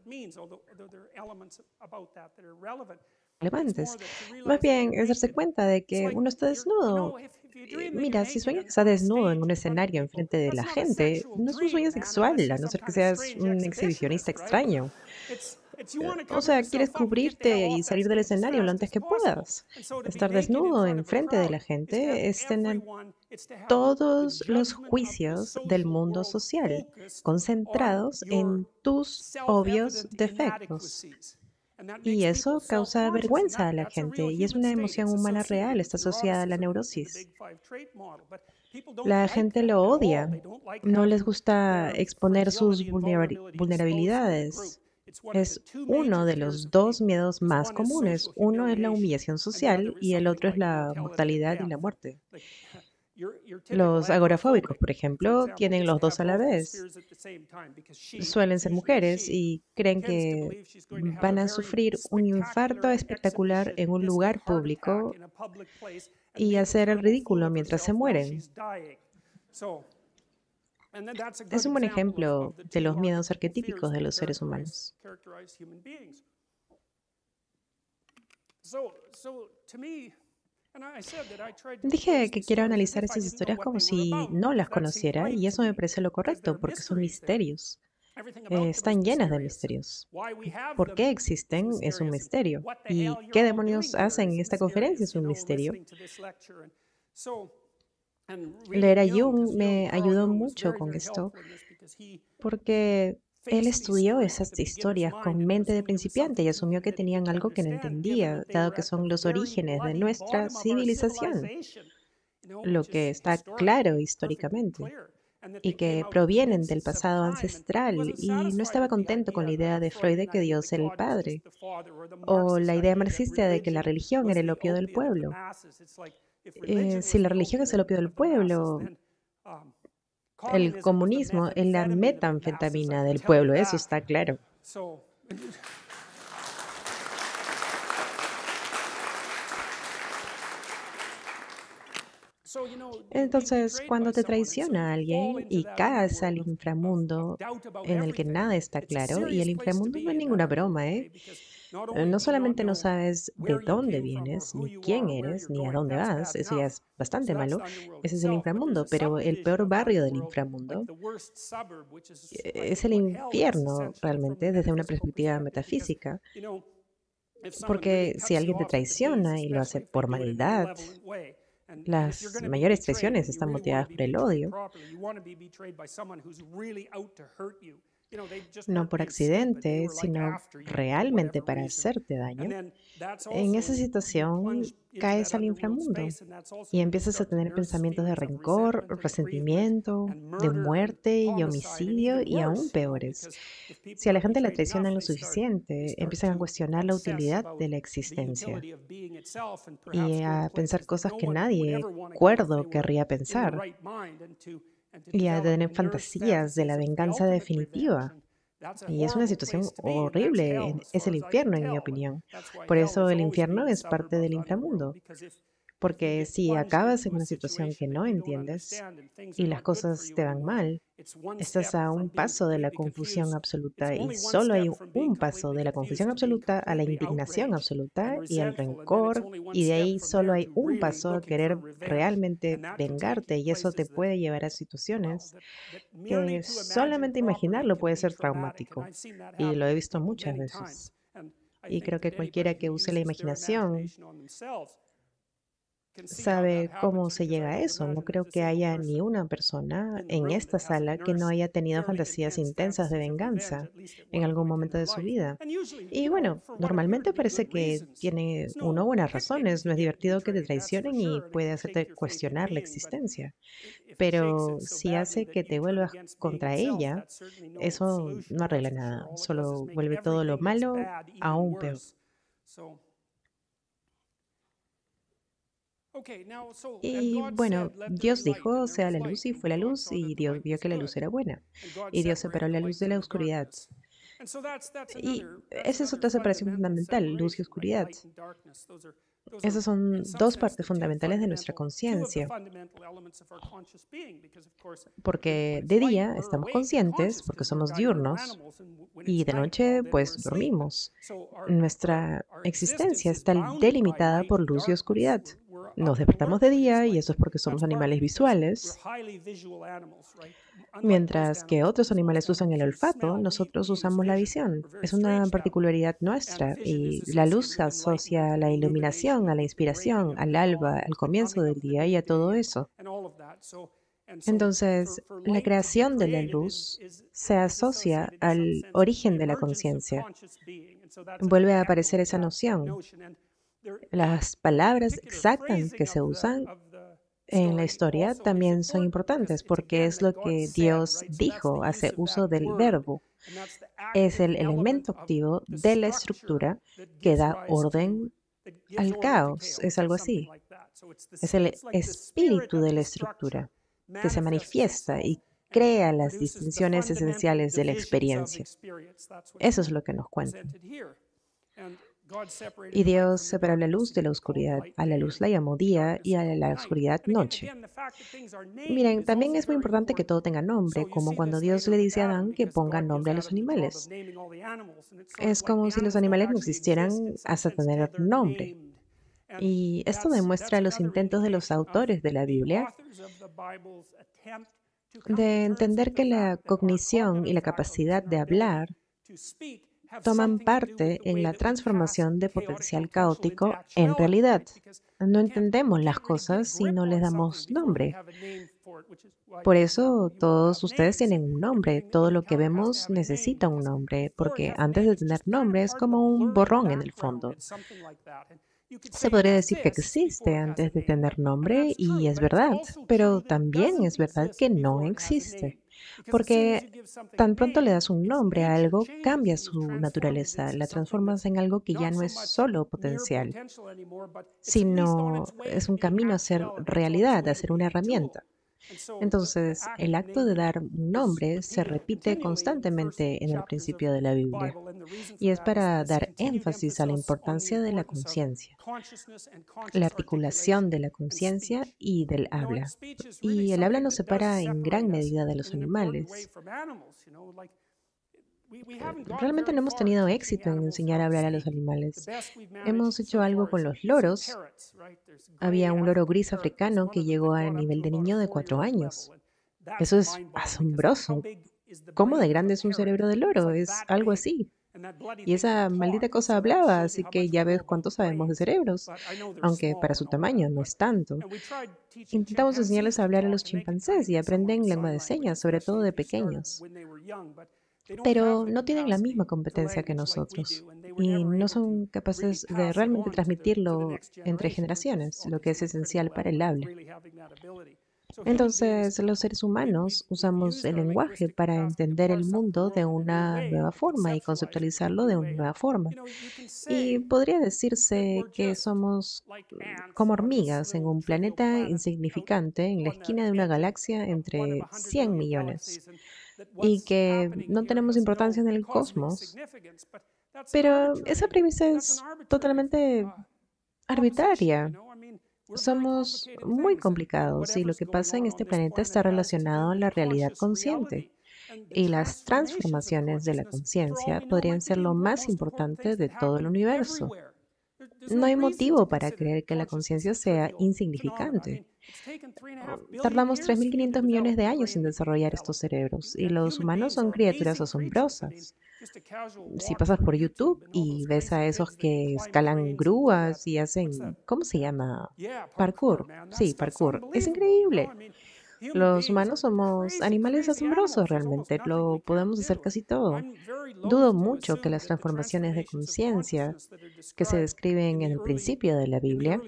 Relevantes. Más bien es darse cuenta de que uno está desnudo. Eh, Mira, si sueñas que estás desnudo en un escenario enfrente de la gente, no es un sueño sexual, a no ser que seas un exhibicionista extraño. Eh, O sea, quieres cubrirte y salir del escenario lo antes que puedas. Estar desnudo enfrente de la gente es tener todos los juicios del mundo social concentrados en tus obvios defectos. Y eso causa vergüenza a la gente y es una emoción humana real, está asociada a la neurosis. La gente lo odia, no les gusta exponer sus vulnerabili- vulnerabilidades. Es uno de los dos miedos más comunes. Uno es la humillación social y el otro es la mortalidad y la muerte. Los agorafóbicos, por ejemplo, tienen los dos a la vez. Suelen ser mujeres y creen que van a sufrir un infarto espectacular en un lugar público y hacer el ridículo mientras se mueren. Es un buen ejemplo de los miedos arquetípicos de los seres humanos. Dije que quiero analizar esas historias como si no las conociera, y eso me parece lo correcto, porque son misterios. Eh, están llenas de misterios. ¿Por qué existen? Es un misterio. ¿Y qué demonios hacen en esta conferencia? Es un misterio. Leer a Jung me ayudó mucho con esto, porque él estudió esas historias con mente de principiante y asumió que tenían algo que no entendía, dado que son los orígenes de nuestra civilización, lo que está claro históricamente, y que provienen del pasado ancestral, y no estaba contento con la idea de Freud de que Dios era el padre, o la idea marxista de que la religión era el opio del pueblo. Eh, si la religión es el opio del pueblo, el comunismo es la metanfetamina del pueblo, eso está claro. Entonces, cuando te traiciona alguien y caes al inframundo en el que nada está claro, y el inframundo no es ninguna broma, ¿eh? Eh, No solamente no sabes de dónde vienes, ni quién eres, ni a dónde vas, eso ya es bastante malo, ese es el inframundo, pero el peor barrio del inframundo eh, es el infierno realmente desde una perspectiva metafísica, porque si alguien te traiciona y lo hace por maldad, las mayores traiciones están motivadas por el odio, no por accidente, sino realmente para hacerte daño. En esa situación caes al inframundo y empiezas a tener pensamientos de rencor, resentimiento, de muerte y homicidio, y aún peores. Si a la gente la traicionan lo suficiente, empiezan a cuestionar la utilidad de la existencia y a pensar cosas que nadie cuerdo querría pensar, y a tener fantasías de la venganza definitiva. Y es una situación horrible, en- es el infierno en mi opinión. Por eso el infierno es parte del inframundo, porque si acabas en una situación que no entiendes y las cosas te van mal, estás a un paso de la confusión absoluta, y solo hay un paso de la confusión absoluta a la indignación absoluta y al rencor, y de ahí solo hay un paso a querer realmente vengarte, y eso te puede llevar a situaciones que solamente imaginarlo puede ser traumático, y lo he visto muchas veces. Y creo que cualquiera que use la imaginación sabe cómo se llega a eso. No creo que haya ni una persona en esta sala que no haya tenido fantasías intensas de venganza en algún momento de su vida. Y bueno, normalmente parece que tiene uno buenas razones. No es divertido que te traicionen y puede hacerte cuestionar la existencia. Pero si hace que te vuelvas contra ella, eso no arregla nada. Solo vuelve todo lo malo aún peor. Y bueno, Dios dijo, sea la luz, y fue la luz, y Dios vio que la luz era buena, y Dios separó la luz de la oscuridad. Y esa es otra separación fundamental, luz y oscuridad. Esas son dos partes fundamentales de nuestra conciencia, porque de día estamos conscientes porque somos diurnos, y de noche pues dormimos. Nuestra existencia está delimitada por luz y oscuridad. Nos despertamos de día, y eso es porque somos animales visuales, mientras que otros animales usan el olfato, nosotros usamos la visión. Es una particularidad nuestra, y la luz se asocia a la iluminación, a la inspiración, al alba, al comienzo del día y a todo eso. Entonces, la creación de la luz se asocia al origen de la conciencia. Vuelve a aparecer esa noción. Las palabras exactas que se usan en la historia también son importantes, porque es lo que Dios dijo, hace uso del verbo. Es el elemento activo de la estructura que da orden al caos, es algo así. Es el espíritu de la estructura que se manifiesta y crea las distinciones esenciales de la experiencia. Eso es lo que nos cuentan. Y Dios separó la luz de la oscuridad. A la luz la llamó día y a la oscuridad noche. Miren, también es muy importante que todo tenga nombre, como cuando Dios le dice a Adán que ponga nombre a los animales. Es como si los animales no existieran hasta tener nombre. Y esto demuestra los intentos de los autores de la Biblia de entender que la cognición y la capacidad de hablar toman parte en la transformación de potencial caótico en realidad. No entendemos las cosas si no les damos nombre. Por eso todos ustedes tienen un nombre. Todo lo que vemos necesita un nombre, porque antes de tener nombre es como un borrón en el fondo. Se podría decir que existe antes de tener nombre y es verdad, pero también es verdad que no existe. Porque tan pronto le das un nombre a algo, cambia su naturaleza, la transformas en algo que ya no es solo potencial, sino es un camino a ser realidad, a ser una herramienta. Entonces, el acto de dar un nombre se repite constantemente en el principio de la Biblia y es para dar énfasis a la importancia de la conciencia, la articulación de la conciencia y del habla. Y el habla nos separa en gran medida de los animales. Realmente no hemos tenido éxito en enseñar a hablar a los animales. Hemos hecho algo con los loros. Había un loro gris africano que llegó al nivel de niño de cuatro años. Eso es asombroso. ¿Cómo de grande es un cerebro de loro? Es algo así. Y esa maldita cosa hablaba, así que ya ves cuánto sabemos de cerebros, aunque para su tamaño no es tanto. Intentamos enseñarles a hablar a los chimpancés y aprenden lengua de señas, sobre todo de pequeños. Pero no tienen la misma competencia que nosotros y no son capaces de realmente transmitirlo entre generaciones, lo que es esencial para el habla. Entonces, los seres humanos usamos el lenguaje para entender el mundo de una nueva forma y conceptualizarlo de una nueva forma. Y podría decirse que somos como hormigas en un planeta insignificante en la esquina de una galaxia entre cien millones y que no tenemos importancia en el cosmos. Pero esa premisa es totalmente arbitraria. Somos muy complicados y lo que pasa en este planeta está relacionado a la realidad consciente. Y las transformaciones de la conciencia podrían ser lo más importante de todo el universo. No hay motivo para creer que la conciencia sea insignificante. Tardamos tres mil quinientos millones de años en desarrollar estos cerebros y los humanos son criaturas asombrosas. Si pasas por YouTube y ves a esos que escalan grúas y hacen, ¿cómo se llama? Parkour. Sí, parkour. Es increíble. Los humanos somos animales asombrosos realmente, lo podemos hacer casi todo. Dudo mucho que las transformaciones de conciencia que se describen en el principio de la Biblia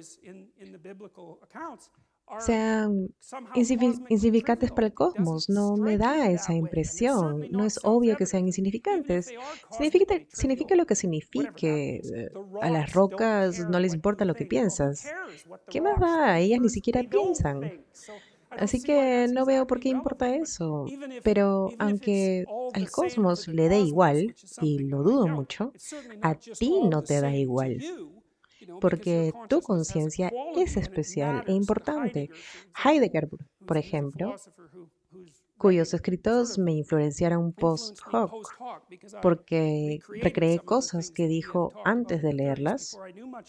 sean insignifi- insignificantes para el cosmos. No me da esa impresión. No es obvio que sean insignificantes. Significa, significa lo que signifique. eh, A las rocas no les importa lo que piensas. ¿Qué más da? Ellas ni siquiera piensan. Así que no veo por qué importa eso. Pero aunque al cosmos le dé igual, y lo dudo mucho, a ti no te da igual, porque tu conciencia es especial e importante. Heidegger, por ejemplo, cuyos escritos me influenciaron post hoc, porque recreé cosas que dijo antes de leerlas.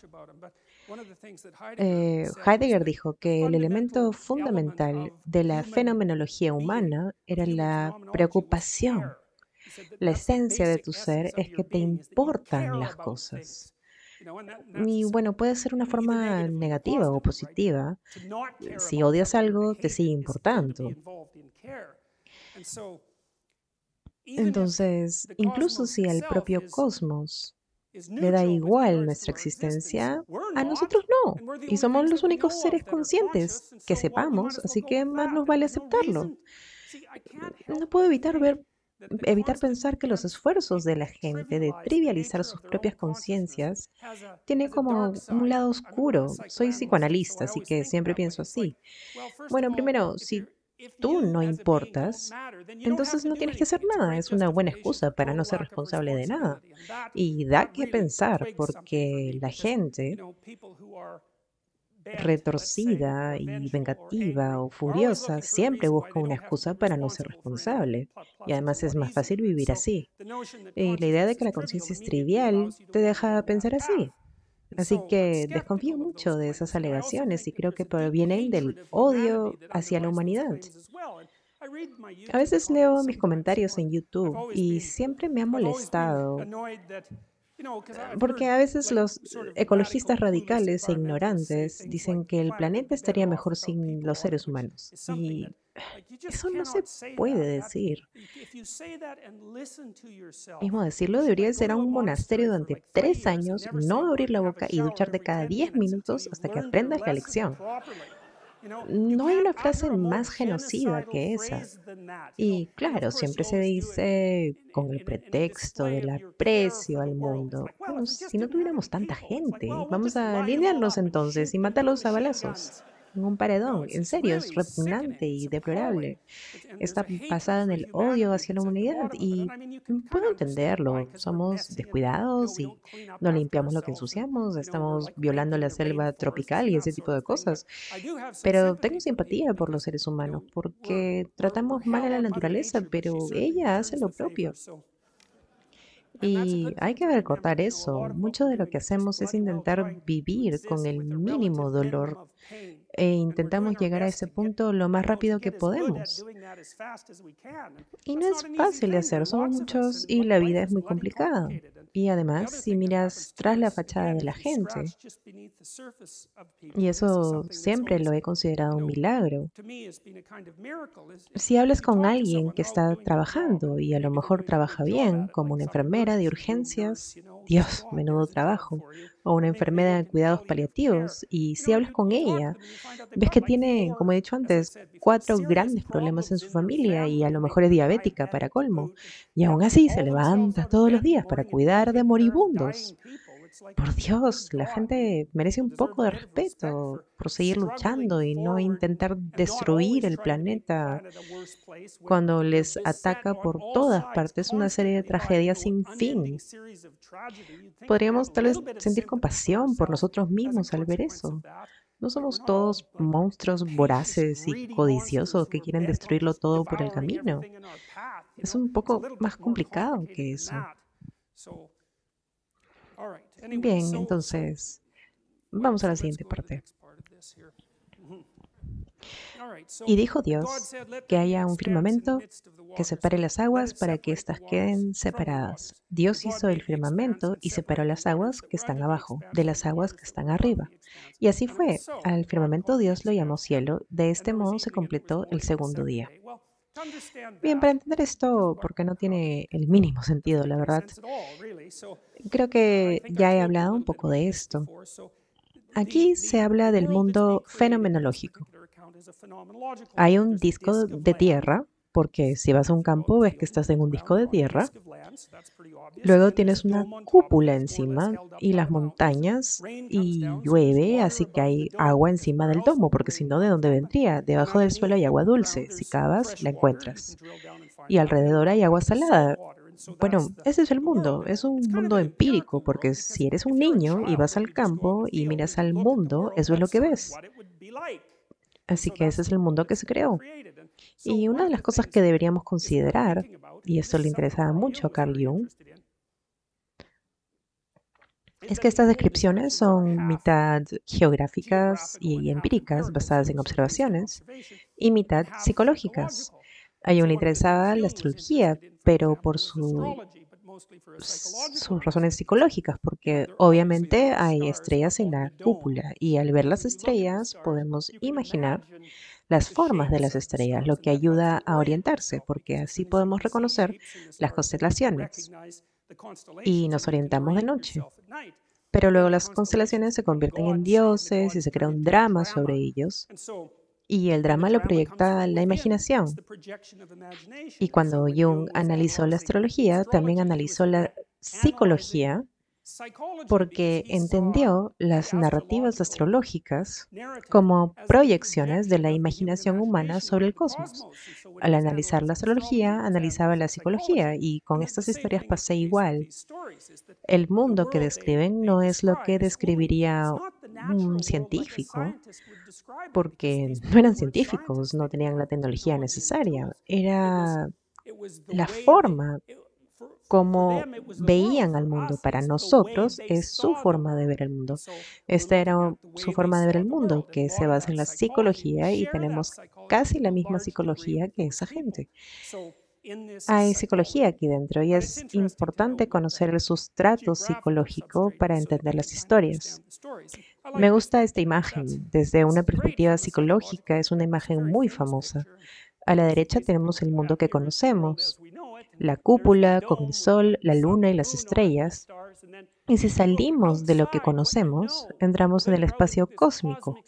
Eh, Heidegger dijo que el elemento fundamental de la fenomenología humana era la preocupación. La esencia de tu ser es que te importan las cosas. Y bueno, puede ser una forma negativa o positiva. Si odias algo, te sigue importando. Entonces, incluso si al propio cosmos le da igual nuestra existencia, a nosotros no. Y somos los únicos seres conscientes que sepamos, así que más nos vale aceptarlo. No puedo evitar ver Evitar pensar que los esfuerzos de la gente de trivializar sus propias conciencias tiene como un lado oscuro. Soy psicoanalista, así que siempre pienso así. Bueno, primero, si tú no importas, entonces no tienes que hacer nada. Es una buena excusa para no ser responsable de nada. Y da que pensar, porque la gente retorcida y vengativa o furiosa siempre busca una excusa para no ser responsable. Y además es más fácil vivir así. Y la idea de que la conciencia es trivial te deja pensar así. Así que desconfío mucho de esas alegaciones y creo que provienen del odio hacia la humanidad. A veces leo mis comentarios en YouTube y siempre me ha molestado, porque a veces los ecologistas radicales e ignorantes dicen que el planeta estaría mejor sin los seres humanos. Y eso no se puede decir. Mismo decirlo debería ser a un monasterio durante tres años, no abrir la boca y ducharte cada diez minutos hasta que aprendas la lección. No hay una frase más genocida que esa. Y claro, siempre se dice con el pretexto del aprecio al mundo. Bueno, si no tuviéramos tanta gente, vamos a alinearnos entonces y matarlos a balazos en un paredón. En serio, es repugnante y deplorable. Está basada en el odio hacia la humanidad y puedo entenderlo. Somos descuidados y no limpiamos lo que ensuciamos, estamos violando la selva tropical y ese tipo de cosas. Pero tengo simpatía por los seres humanos porque tratamos mal a la naturaleza, pero ella hace lo propio. Y hay que recordar eso. Mucho de lo que hacemos es intentar vivir con el mínimo dolor e intentamos llegar a ese punto lo más rápido que podemos. Y no es fácil de hacer, somos muchos y la vida es muy complicada. Y además, si miras tras la fachada de la gente, y eso siempre lo he considerado un milagro. Si hablas con alguien que está trabajando y a lo mejor trabaja bien, como una enfermera de urgencias, Dios, menudo trabajo, o una enfermera de cuidados paliativos, y si hablas con ella, ves que tiene, como he dicho antes, cuatro grandes problemas en su familia y a lo mejor es diabética para colmo, y aún así se levanta todos los días para cuidar de moribundos. Por Dios, la gente merece un poco de respeto por seguir luchando y no intentar destruir el planeta cuando les ataca por todas partes una serie de tragedias sin fin. Podríamos tal vez sentir compasión por nosotros mismos al ver eso. No somos todos monstruos voraces y codiciosos que quieren destruirlo todo por el camino. Es un poco más complicado que eso. Bien, entonces, vamos a la siguiente parte. Y dijo Dios que haya un firmamento que separe las aguas para que éstas queden separadas. Dios hizo el firmamento y separó las aguas que están abajo de las aguas que están arriba. Y así fue. Al firmamento Dios lo llamó cielo. De este modo se completó el segundo día. Bien, para entender esto, porque no tiene el mínimo sentido, la verdad, creo que ya he hablado un poco de esto. Aquí se habla del mundo fenomenológico. Hay un disco de tierra, porque si vas a un campo ves que estás en un disco de tierra. Luego tienes una cúpula encima y las montañas y llueve, así que hay agua encima del domo, porque si no, ¿de dónde vendría? Debajo del suelo hay agua dulce. Si cavas, la encuentras. Y alrededor hay agua salada. Bueno, ese es el mundo, es un mundo empírico, porque si eres un niño y vas al campo y miras al mundo, eso es lo que ves. Así que ese es el mundo que se creó. Y una de las cosas que deberíamos considerar, y esto le interesaba mucho a Carl Jung, es que estas descripciones son mitad geográficas y empíricas, basadas en observaciones, y mitad psicológicas. A Jung le interesaba la astrología, pero por su, sus razones psicológicas, porque obviamente hay estrellas en la cúpula y al ver las estrellas podemos imaginar las formas de las estrellas, lo que ayuda a orientarse, porque así podemos reconocer las constelaciones y nos orientamos de noche. Pero luego las constelaciones se convierten en dioses y se crea un drama sobre ellos. y el drama lo proyecta la imaginación. Y cuando Jung analizó la astrología, también analizó la psicología porque entendió las narrativas astrológicas como proyecciones de la imaginación humana sobre el cosmos. Al analizar la astrología, analizaba la psicología y con estas historias pasé igual. El mundo que describen no es lo que describiría un científico, porque no eran científicos, no tenían la tecnología necesaria. Era la forma como veían al mundo. Para nosotros es su forma de ver el mundo. Esta era su forma de ver el mundo, que se basa en la psicología y tenemos casi la misma psicología que esa gente. Hay psicología aquí dentro y es importante conocer el sustrato psicológico para entender las historias. Me gusta esta imagen. Desde una perspectiva psicológica es una imagen muy famosa. A la derecha tenemos el mundo que conocemos, la cúpula con el sol, la luna y las estrellas. Y si salimos de lo que conocemos, entramos en el espacio cósmico.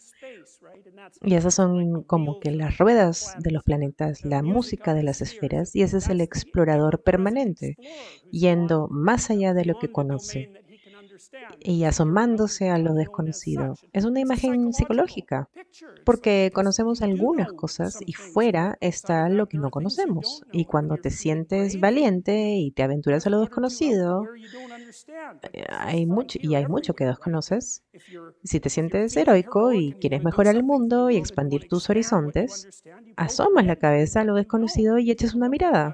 Y esas son como que las ruedas de los planetas, la música de las esferas, y ese es el explorador permanente, yendo más allá de lo que conoce y asomándose a lo desconocido. Es una imagen psicológica, porque conocemos algunas cosas y fuera está lo que no conocemos. Y cuando te sientes valiente y te aventuras a lo desconocido, eh, hay mucho, y hay mucho que desconoces. Si te sientes heroico y quieres mejorar el mundo y expandir tus horizontes, asomas la cabeza a lo desconocido y echas una mirada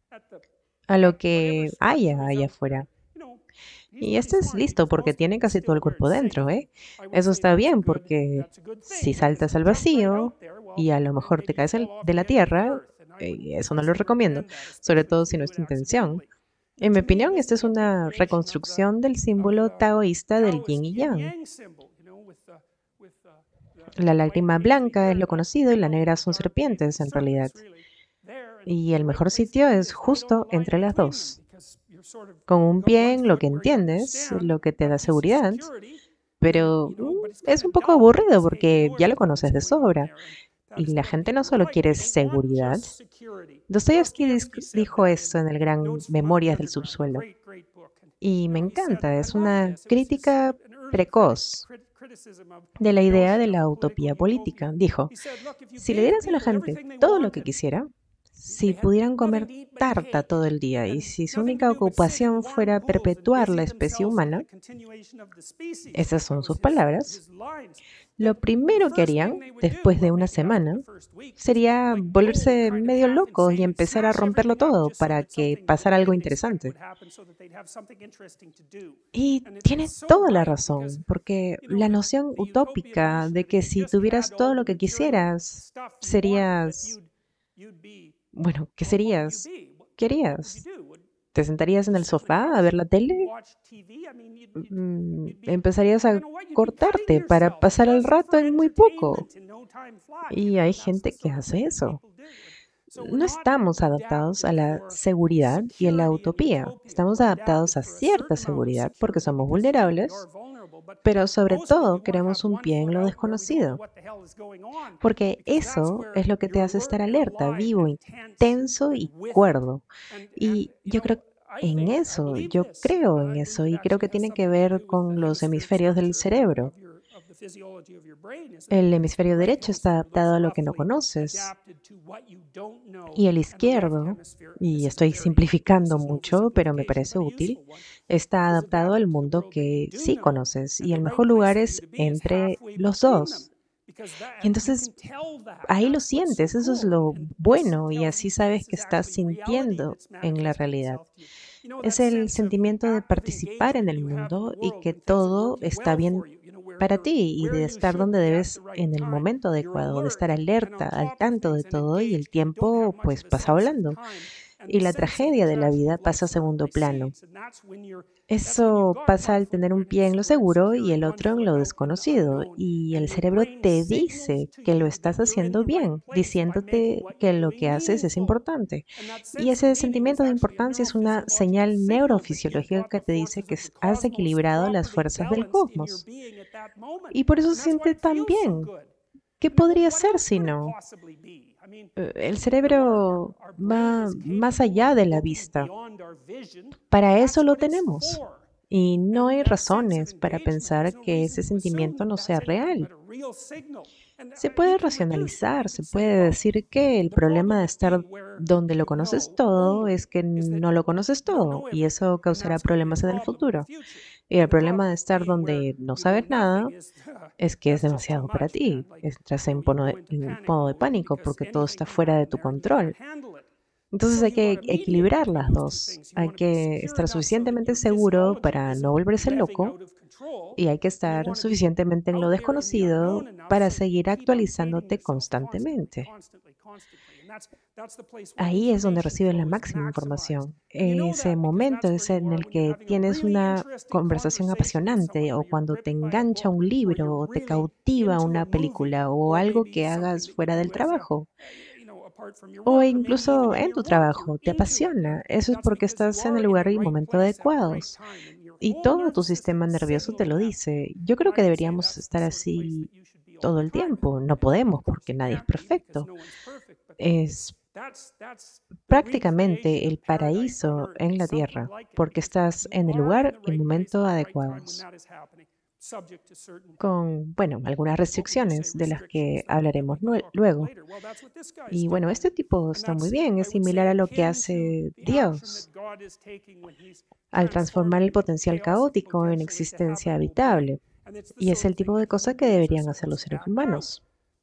a lo que haya allá afuera. Y este es listo porque tiene casi todo el cuerpo dentro, ¿eh? Eso está bien porque si saltas al vacío y a lo mejor te caes al- de la tierra, eh, eso no lo recomiendo, sobre todo si no es tu intención. En mi opinión, esta es una reconstrucción del símbolo taoísta del yin y yang. La lágrima blanca es lo conocido y la negra son serpientes en realidad. Y el mejor sitio es justo entre las dos. Con un pie en lo que entiendes, lo que te da seguridad, pero mm, es un poco aburrido porque ya lo conoces de sobra. Y la gente no solo quiere seguridad. Dostoyevsky dis- dijo esto en el gran Memorias del Subsuelo. Y me encanta, es una crítica precoz de la idea de la utopía política. Dijo, si le dieras a la gente todo lo que quisiera, si pudieran comer tarta todo el día y si su única ocupación fuera perpetuar la especie humana, esas son sus palabras, lo primero que harían después de una semana sería volverse medio locos y empezar a romperlo todo para que pasara algo interesante. Y tiene toda la razón, porque la noción utópica de que si tuvieras todo lo que quisieras, serías, bueno, ¿qué serías? ¿Qué harías? ¿Te sentarías en el sofá a ver la tele? Mm, empezarías a cortarte para pasar el rato en muy poco. Y hay gente que hace eso. No estamos adaptados a la seguridad y a la utopía. Estamos adaptados a cierta seguridad porque somos vulnerables, pero sobre todo queremos un pie en lo desconocido, porque eso es lo que te hace estar alerta, vivo, intenso y cuerdo. Y yo creo en eso, yo creo en eso y creo que tiene que ver con los hemisferios del cerebro. El hemisferio derecho está adaptado a lo que no conoces y el izquierdo, y estoy simplificando mucho, pero me parece útil, está adaptado al mundo que sí conoces y el mejor lugar es entre los dos. Y entonces ahí lo sientes, eso es lo bueno y así sabes que estás sintiendo en la realidad. Es el sentimiento de participar en el mundo y que todo está bien para ti y de estar donde debes en el momento adecuado, de estar alerta, al tanto de todo y el tiempo pues pasa volando. Y la tragedia de la vida pasa a segundo plano. Eso pasa al tener un pie en lo seguro y el otro en lo desconocido. Y el cerebro te dice que lo estás haciendo bien, diciéndote que lo que haces es importante. Y ese sentimiento de importancia es una señal neurofisiológica que te dice que has equilibrado las fuerzas del cosmos. Y por eso se siente tan bien. ¿Qué podría ser si no? Eh, El cerebro va más allá de la vista. Para eso lo tenemos. Y no hay razones para pensar que ese sentimiento no sea real. Se puede racionalizar, se puede decir que el problema de estar donde lo conoces todo es que no lo conoces todo y eso causará problemas en el futuro. Y el problema de estar donde no sabes nada es que es demasiado para ti. Entras en modo de, en modo de pánico porque todo está fuera de tu control. Entonces hay que equilibrar las dos. Hay que estar suficientemente seguro para no volverse loco y hay que estar suficientemente en lo desconocido para seguir actualizándote constantemente. Ahí es donde recibes la máxima información. Ese momento es en el que tienes una conversación apasionante o cuando te engancha un libro o te cautiva una película o algo que hagas fuera del trabajo. O incluso en tu trabajo, te apasiona. Eso es porque estás en el lugar y momento adecuados. Y todo tu sistema nervioso te lo dice. Yo creo que deberíamos estar así todo el tiempo. No podemos porque nadie es perfecto. Es prácticamente el paraíso en la tierra porque estás en el lugar y momento adecuados. Con, bueno, algunas restricciones de las que hablaremos nue- luego. Y bueno, este tipo está muy bien, es similar a lo que hace Dios al transformar el potencial caótico en existencia habitable. Y es el tipo de cosa que deberían hacer los seres humanos.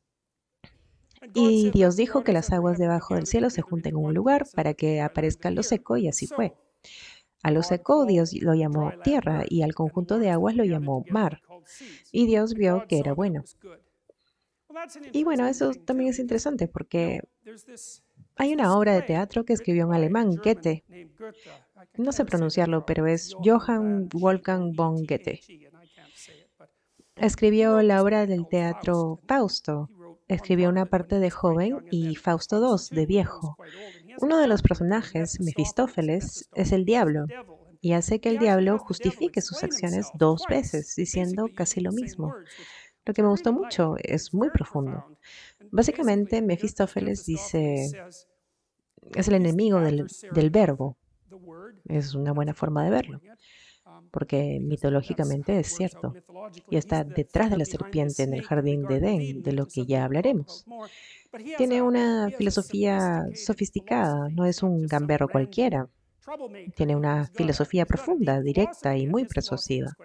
Y Dios dijo que las aguas debajo del cielo se junten en un lugar para que aparezca lo seco y así fue. A lo seco Dios lo llamó tierra y al conjunto de aguas lo llamó mar. Y Dios vio que era bueno. Y bueno, eso también es interesante porque hay una obra de teatro que escribió un alemán, Goethe. No sé pronunciarlo, pero es Johann Wolfgang von Goethe. Escribió la obra del teatro Fausto. Escribió una parte de joven y Fausto dos de viejo. Uno de los personajes, Mefistófeles, es el diablo y hace que el diablo justifique sus acciones dos veces, diciendo casi lo mismo. Lo que me gustó mucho es muy profundo. Básicamente, Mefistófeles dice, es el enemigo del, del verbo. Es una buena forma de verlo, porque mitológicamente es cierto. Y está detrás de la serpiente en el jardín de Edén, de lo que ya hablaremos. Tiene una filosofía sofisticada, no es un gamberro cualquiera. Tiene una filosofía profunda, directa y muy persuasiva.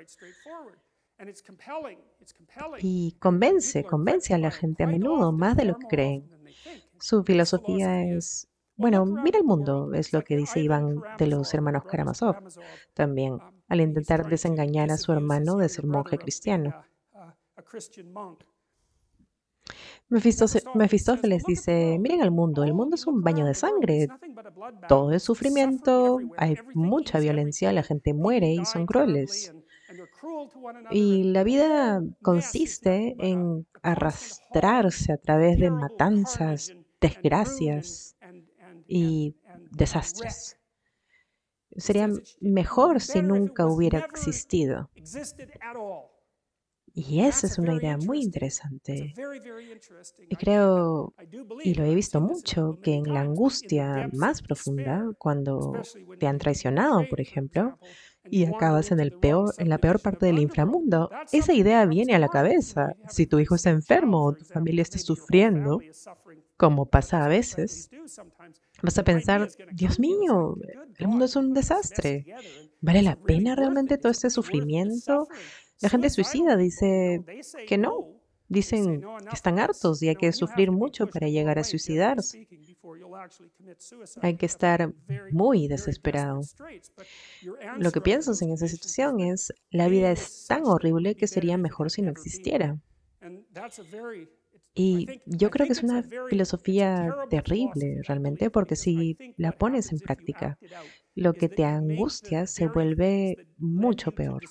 Y convence, convence a la gente a menudo más de lo que creen. Su filosofía es, bueno, mira el mundo, es lo que dice Iván de los hermanos Karamazov también, al intentar desengañar a su hermano de ser monje cristiano. Mefistóse- Mefistófeles dice, miren al mundo, el mundo es un baño de sangre, todo es sufrimiento, hay mucha violencia, la gente muere y son crueles. Y la vida consiste en arrastrarse a través de matanzas, desgracias y desastres. Sería mejor si nunca hubiera existido. Y esa es una idea muy interesante. Y creo, y lo he visto mucho, que en la angustia más profunda, cuando te han traicionado, por ejemplo, y acabas en el peor, en la peor parte del inframundo, esa idea viene a la cabeza. Si tu hijo está enfermo o tu familia está sufriendo, como pasa a veces, vas a pensar, Dios mío, el mundo es un desastre. ¿Vale la pena realmente todo este sufrimiento? La gente suicida dice que no. Dicen que están hartos y hay que sufrir mucho para llegar a suicidarse. Hay que estar muy desesperado. Lo que piensas en esa situación es, la vida es tan horrible que sería mejor si no existiera. Y yo creo que es una filosofía terrible realmente porque si la pones en práctica, lo que te angustia se vuelve mucho peor.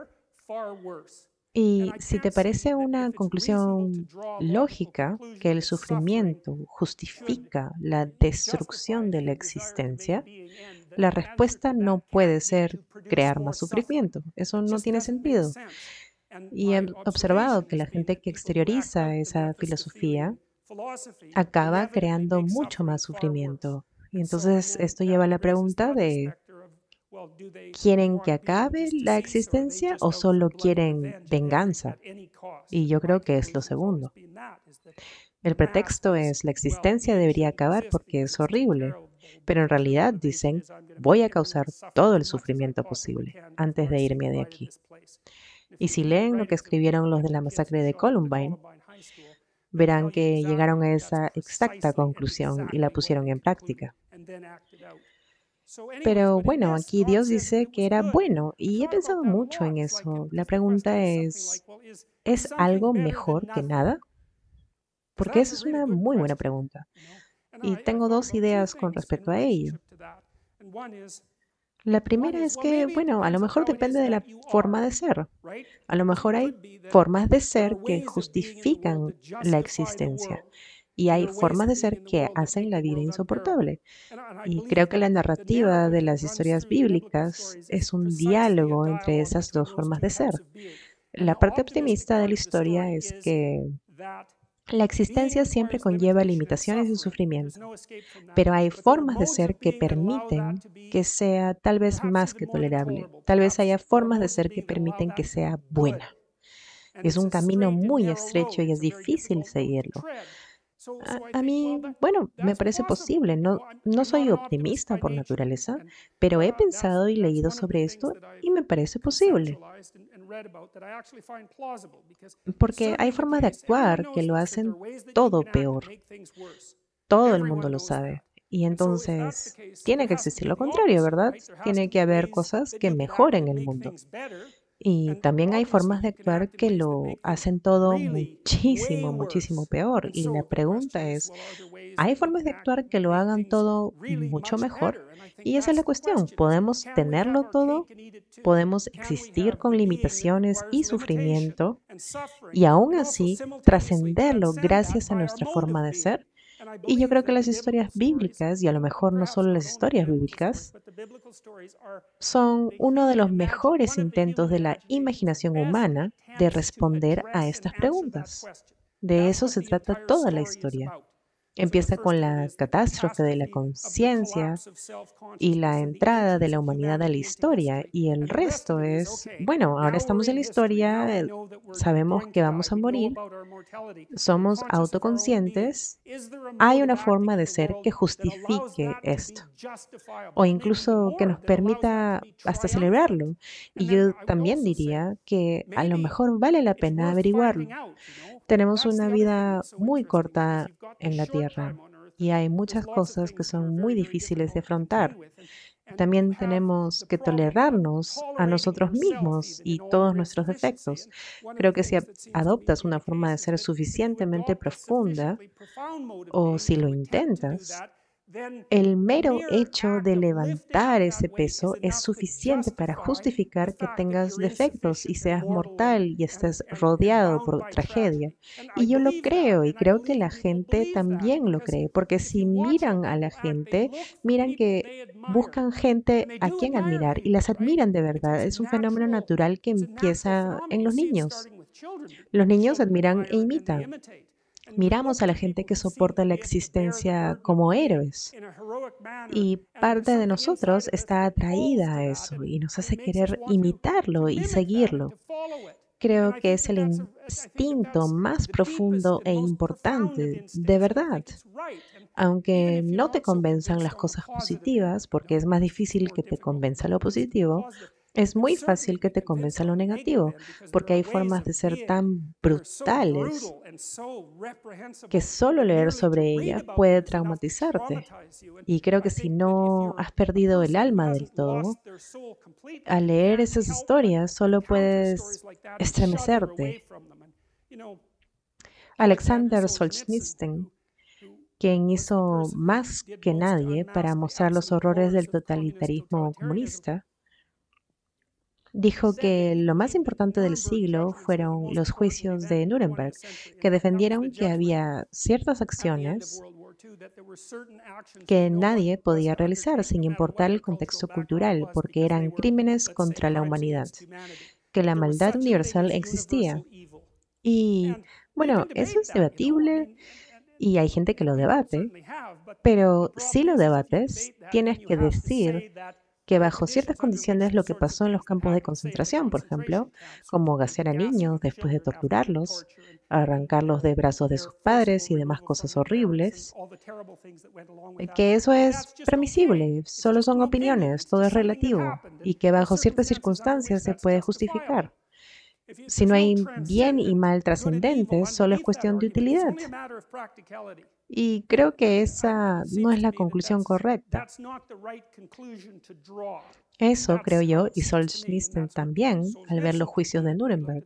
Y si te parece una conclusión lógica que el sufrimiento justifica la destrucción de la existencia, la respuesta no puede ser crear más sufrimiento. Eso no tiene sentido. Y he observado que la gente que exterioriza esa filosofía acaba creando mucho más sufrimiento. Y entonces esto lleva a la pregunta de, ¿quieren que acabe la existencia o solo quieren venganza? Y yo creo que es lo segundo. El pretexto es la existencia debería acabar porque es horrible, pero en realidad dicen, voy a causar todo el sufrimiento posible antes de irme de aquí. Y si leen lo que escribieron los de la masacre de Columbine, verán que llegaron a esa exacta conclusión y la pusieron en práctica. Pero bueno, aquí Dios dice que era bueno y he pensado mucho en eso. La pregunta es, ¿es algo mejor que nada? Porque esa es una muy buena pregunta. Y tengo dos ideas con respecto a ello. La primera es que, bueno, a lo mejor depende de la forma de ser. A lo mejor hay formas de ser que justifican la existencia y hay formas de ser que hacen la vida insoportable. Y creo que la narrativa de las historias bíblicas es un diálogo entre esas dos formas de ser. La parte optimista de la historia es que la existencia siempre conlleva limitaciones y sufrimiento, pero hay formas de ser que permiten que sea tal vez más que tolerable. Tal vez haya formas de ser que permiten que sea buena. Es un camino muy estrecho y es difícil seguirlo. A, a mí, bueno, me parece posible. No, no soy optimista por naturaleza, pero he pensado y leído sobre esto y me parece posible. Porque hay formas de actuar que lo hacen todo peor. Todo el mundo lo sabe. Y entonces tiene que existir lo contrario, ¿verdad? Tiene que haber cosas que mejoren el mundo. Y también hay formas de actuar que lo hacen todo muchísimo, muchísimo peor. Y la pregunta es, ¿hay formas de actuar que lo hagan todo mucho mejor? Y esa es la cuestión. ¿Podemos tenerlo todo? ¿Podemos existir con limitaciones y sufrimiento y aún así trascenderlo gracias a nuestra forma de ser? Y yo creo que las historias bíblicas, y a lo mejor no solo las historias bíblicas, son uno de los mejores intentos de la imaginación humana de responder a estas preguntas. De eso se trata toda la historia. Empieza con la catástrofe de la conciencia y la entrada de la humanidad a la historia, y el resto es, bueno, ahora estamos en la historia, eh, sabemos que vamos a morir, somos autoconscientes, hay una forma de ser que justifique esto, o incluso que nos permita hasta celebrarlo. Y yo también diría que a lo mejor vale la pena averiguarlo. Tenemos una vida muy corta en la Tierra y hay muchas cosas que son muy difíciles de afrontar. También tenemos que tolerarnos a nosotros mismos y todos nuestros defectos. Creo que si a- adoptas una forma de ser suficientemente profunda, o si lo intentas, el mero hecho de levantar ese peso es suficiente para justificar que tengas defectos y seas mortal y estés rodeado por tragedia. Y yo lo creo y creo que la gente también lo cree, porque si miran a la gente, miran que buscan gente a quien admirar y las admiran de verdad. Es un fenómeno natural que empieza en los niños. Los niños admiran e imitan. Miramos a la gente que soporta la existencia como héroes y parte de nosotros está atraída a eso y nos hace querer imitarlo y seguirlo. Creo que es el instinto más profundo e importante, de verdad. Aunque no te convenzan las cosas positivas, porque es más difícil que te convenza lo positivo, es muy fácil que te convenza lo negativo, porque hay formas de ser tan brutales que solo leer sobre ella puede traumatizarte. Y creo que si no has perdido el alma del todo, al leer esas historias solo puedes estremecerte. Alexander Solzhenitsyn, quien hizo más que nadie para mostrar los horrores del totalitarismo comunista, dijo que lo más importante del siglo fueron los juicios de Nuremberg, que defendieron que había ciertas acciones que nadie podía realizar sin importar el contexto cultural, porque eran crímenes contra la humanidad. que la maldad universal existía. Y bueno, eso es debatible y hay gente que lo debate, pero si lo debates, tienes que decir que bajo ciertas condiciones lo que pasó en los campos de concentración, por ejemplo, como gasear a niños después de torturarlos, arrancarlos de brazos de sus padres y demás cosas horribles, eh, que eso es permisible, solo son opiniones, todo es relativo, y que bajo ciertas circunstancias se puede justificar. Si no hay bien y mal trascendentes, solo es cuestión de utilidad. Y creo que esa no es la conclusión correcta. Eso creo yo, y Solzhenitsyn también, al ver los juicios de Nuremberg.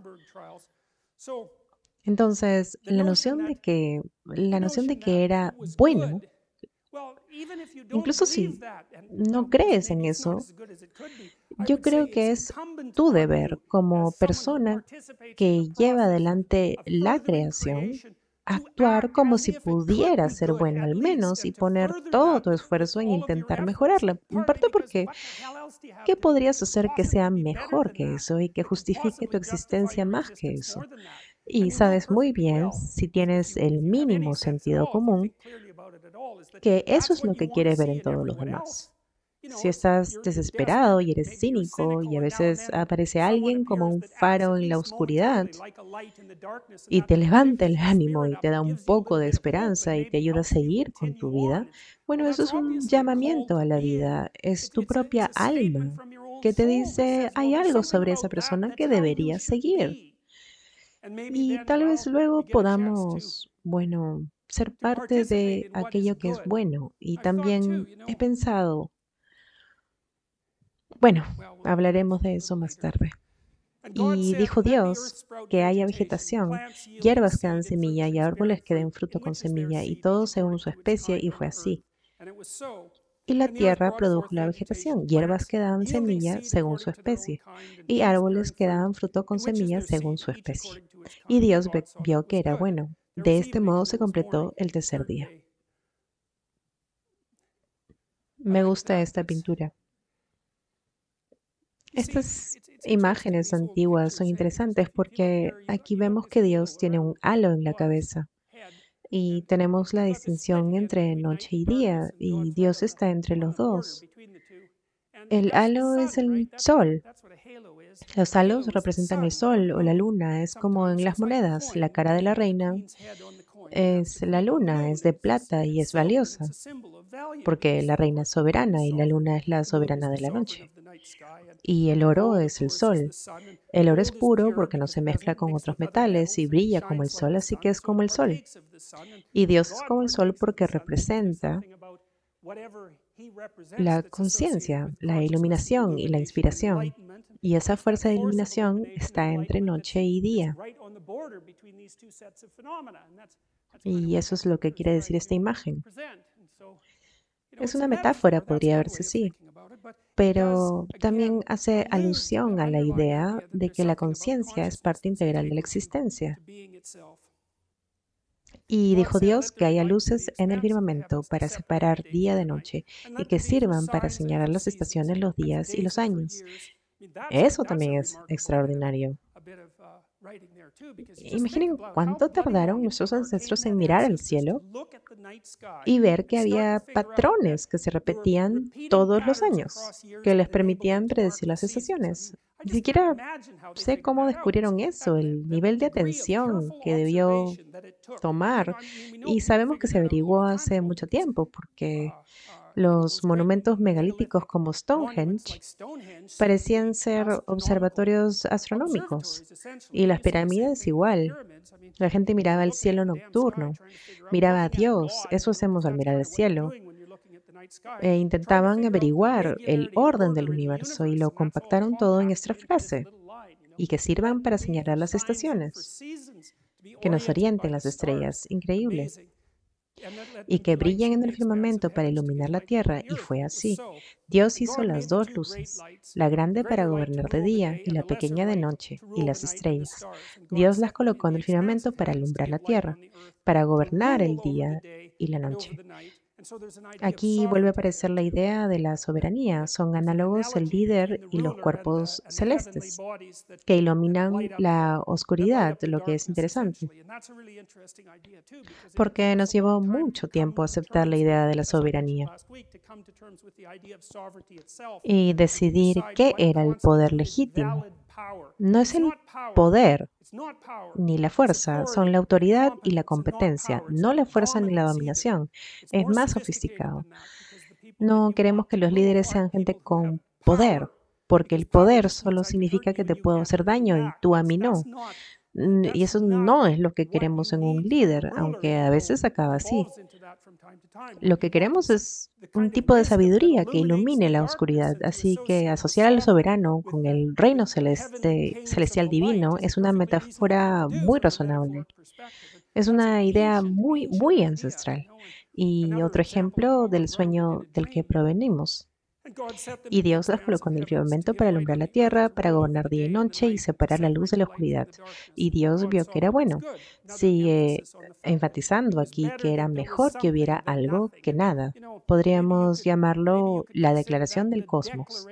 Entonces, la noción de que, la noción de que era bueno, incluso si no crees en eso, yo creo que es tu deber como persona que lleva adelante la creación, actuar como si pudiera ser bueno al menos y poner todo tu esfuerzo en intentar mejorarla. En parte porque, ¿qué podrías hacer que sea mejor que eso y que justifique tu existencia más que eso? Y sabes muy bien, si tienes el mínimo sentido común, que eso es lo que quieres ver en todos los demás. Si estás desesperado y eres cínico y a veces aparece alguien como un faro en la oscuridad y te levanta el ánimo y te da un poco de esperanza y te ayuda a seguir con tu vida, bueno, eso es un llamamiento a la vida, es tu propia alma que te dice, hay algo sobre esa persona que deberías seguir. Y tal vez luego podamos, bueno, ser parte de aquello que es bueno. Y también he pensado, bueno, hablaremos de eso más tarde. Y dijo Dios que haya vegetación, hierbas que dan semilla y árboles que den fruto con semilla, y todo según su especie, y fue así. Y la tierra produjo la vegetación, hierbas que daban semilla según su especie, y árboles que daban fruto con semilla según su especie. Y Dios ve- vio que era bueno. De este modo se completó el tercer día. Me gusta esta pintura. Estas imágenes antiguas son interesantes porque aquí vemos que Dios tiene un halo en la cabeza y tenemos la distinción entre noche y día y Dios está entre los dos. El halo es el sol. Los halos representan el sol o la luna. Es como en las monedas. La cara de la reina es la luna, es de plata y es valiosa porque la reina es soberana y la luna es la soberana de la noche. Y el oro es el sol. El oro es puro porque no se mezcla con otros metales y brilla como el sol, así que es como el sol. Y Dios es como el sol porque representa la conciencia, la iluminación y la inspiración. Y esa fuerza de iluminación está entre noche y día. Y eso es lo que quiere decir esta imagen. Es una metáfora, podría verse así, pero también hace alusión a la idea de que la conciencia es parte integral de la existencia. Y dijo Dios que haya luces en el firmamento para separar día de noche y que sirvan para señalar las estaciones, los días y los años. Eso también es extraordinario. Imaginen cuánto tardaron nuestros ancestros en mirar al cielo y ver que había patrones que se repetían todos los años, que les permitían predecir las estaciones. Ni siquiera sé cómo descubrieron eso, el nivel de atención que debió tomar. Y sabemos que se averiguó hace mucho tiempo porque los monumentos megalíticos como Stonehenge parecían ser observatorios astronómicos y las pirámides igual. La gente miraba el cielo nocturno, miraba a Dios, eso hacemos al mirar el cielo, e intentaban averiguar el orden del universo y lo compactaron todo en esta frase, y que sirvan para señalar las estaciones, que nos orienten las estrellas, increíble, y que brillen en el firmamento para iluminar la tierra, y fue así. Dios hizo las dos luces, la grande para gobernar de día y la pequeña de noche, y las estrellas. Dios las colocó en el firmamento para alumbrar la tierra, para gobernar el día y la noche. Aquí vuelve a aparecer la idea de la soberanía. Son análogos el líder y los cuerpos celestes que iluminan la oscuridad, lo que es interesante, porque nos llevó mucho tiempo aceptar la idea de la soberanía y decidir qué era el poder legítimo. No es el poder ni la fuerza, son la autoridad y la competencia, no la fuerza ni la dominación. Es más sofisticado. No queremos que los líderes sean gente con poder, porque el poder solo significa que te puedo hacer daño y tú a mí no. Mm, Y eso no es lo que queremos en un líder, aunque a veces acaba así. Lo que queremos es un tipo de sabiduría que ilumine la oscuridad. Así que asociar al soberano con el reino celeste, celestial divino es una metáfora muy razonable. Es una idea muy, muy ancestral. Y otro ejemplo del sueño del que provenimos. Y Dios las colocó en el firmamento para alumbrar la tierra, para gobernar día y noche y separar la luz de la oscuridad. Y Dios vio que era bueno. Sigue enfatizando aquí que era mejor que hubiera algo que nada. Podríamos llamarlo la declaración del cosmos.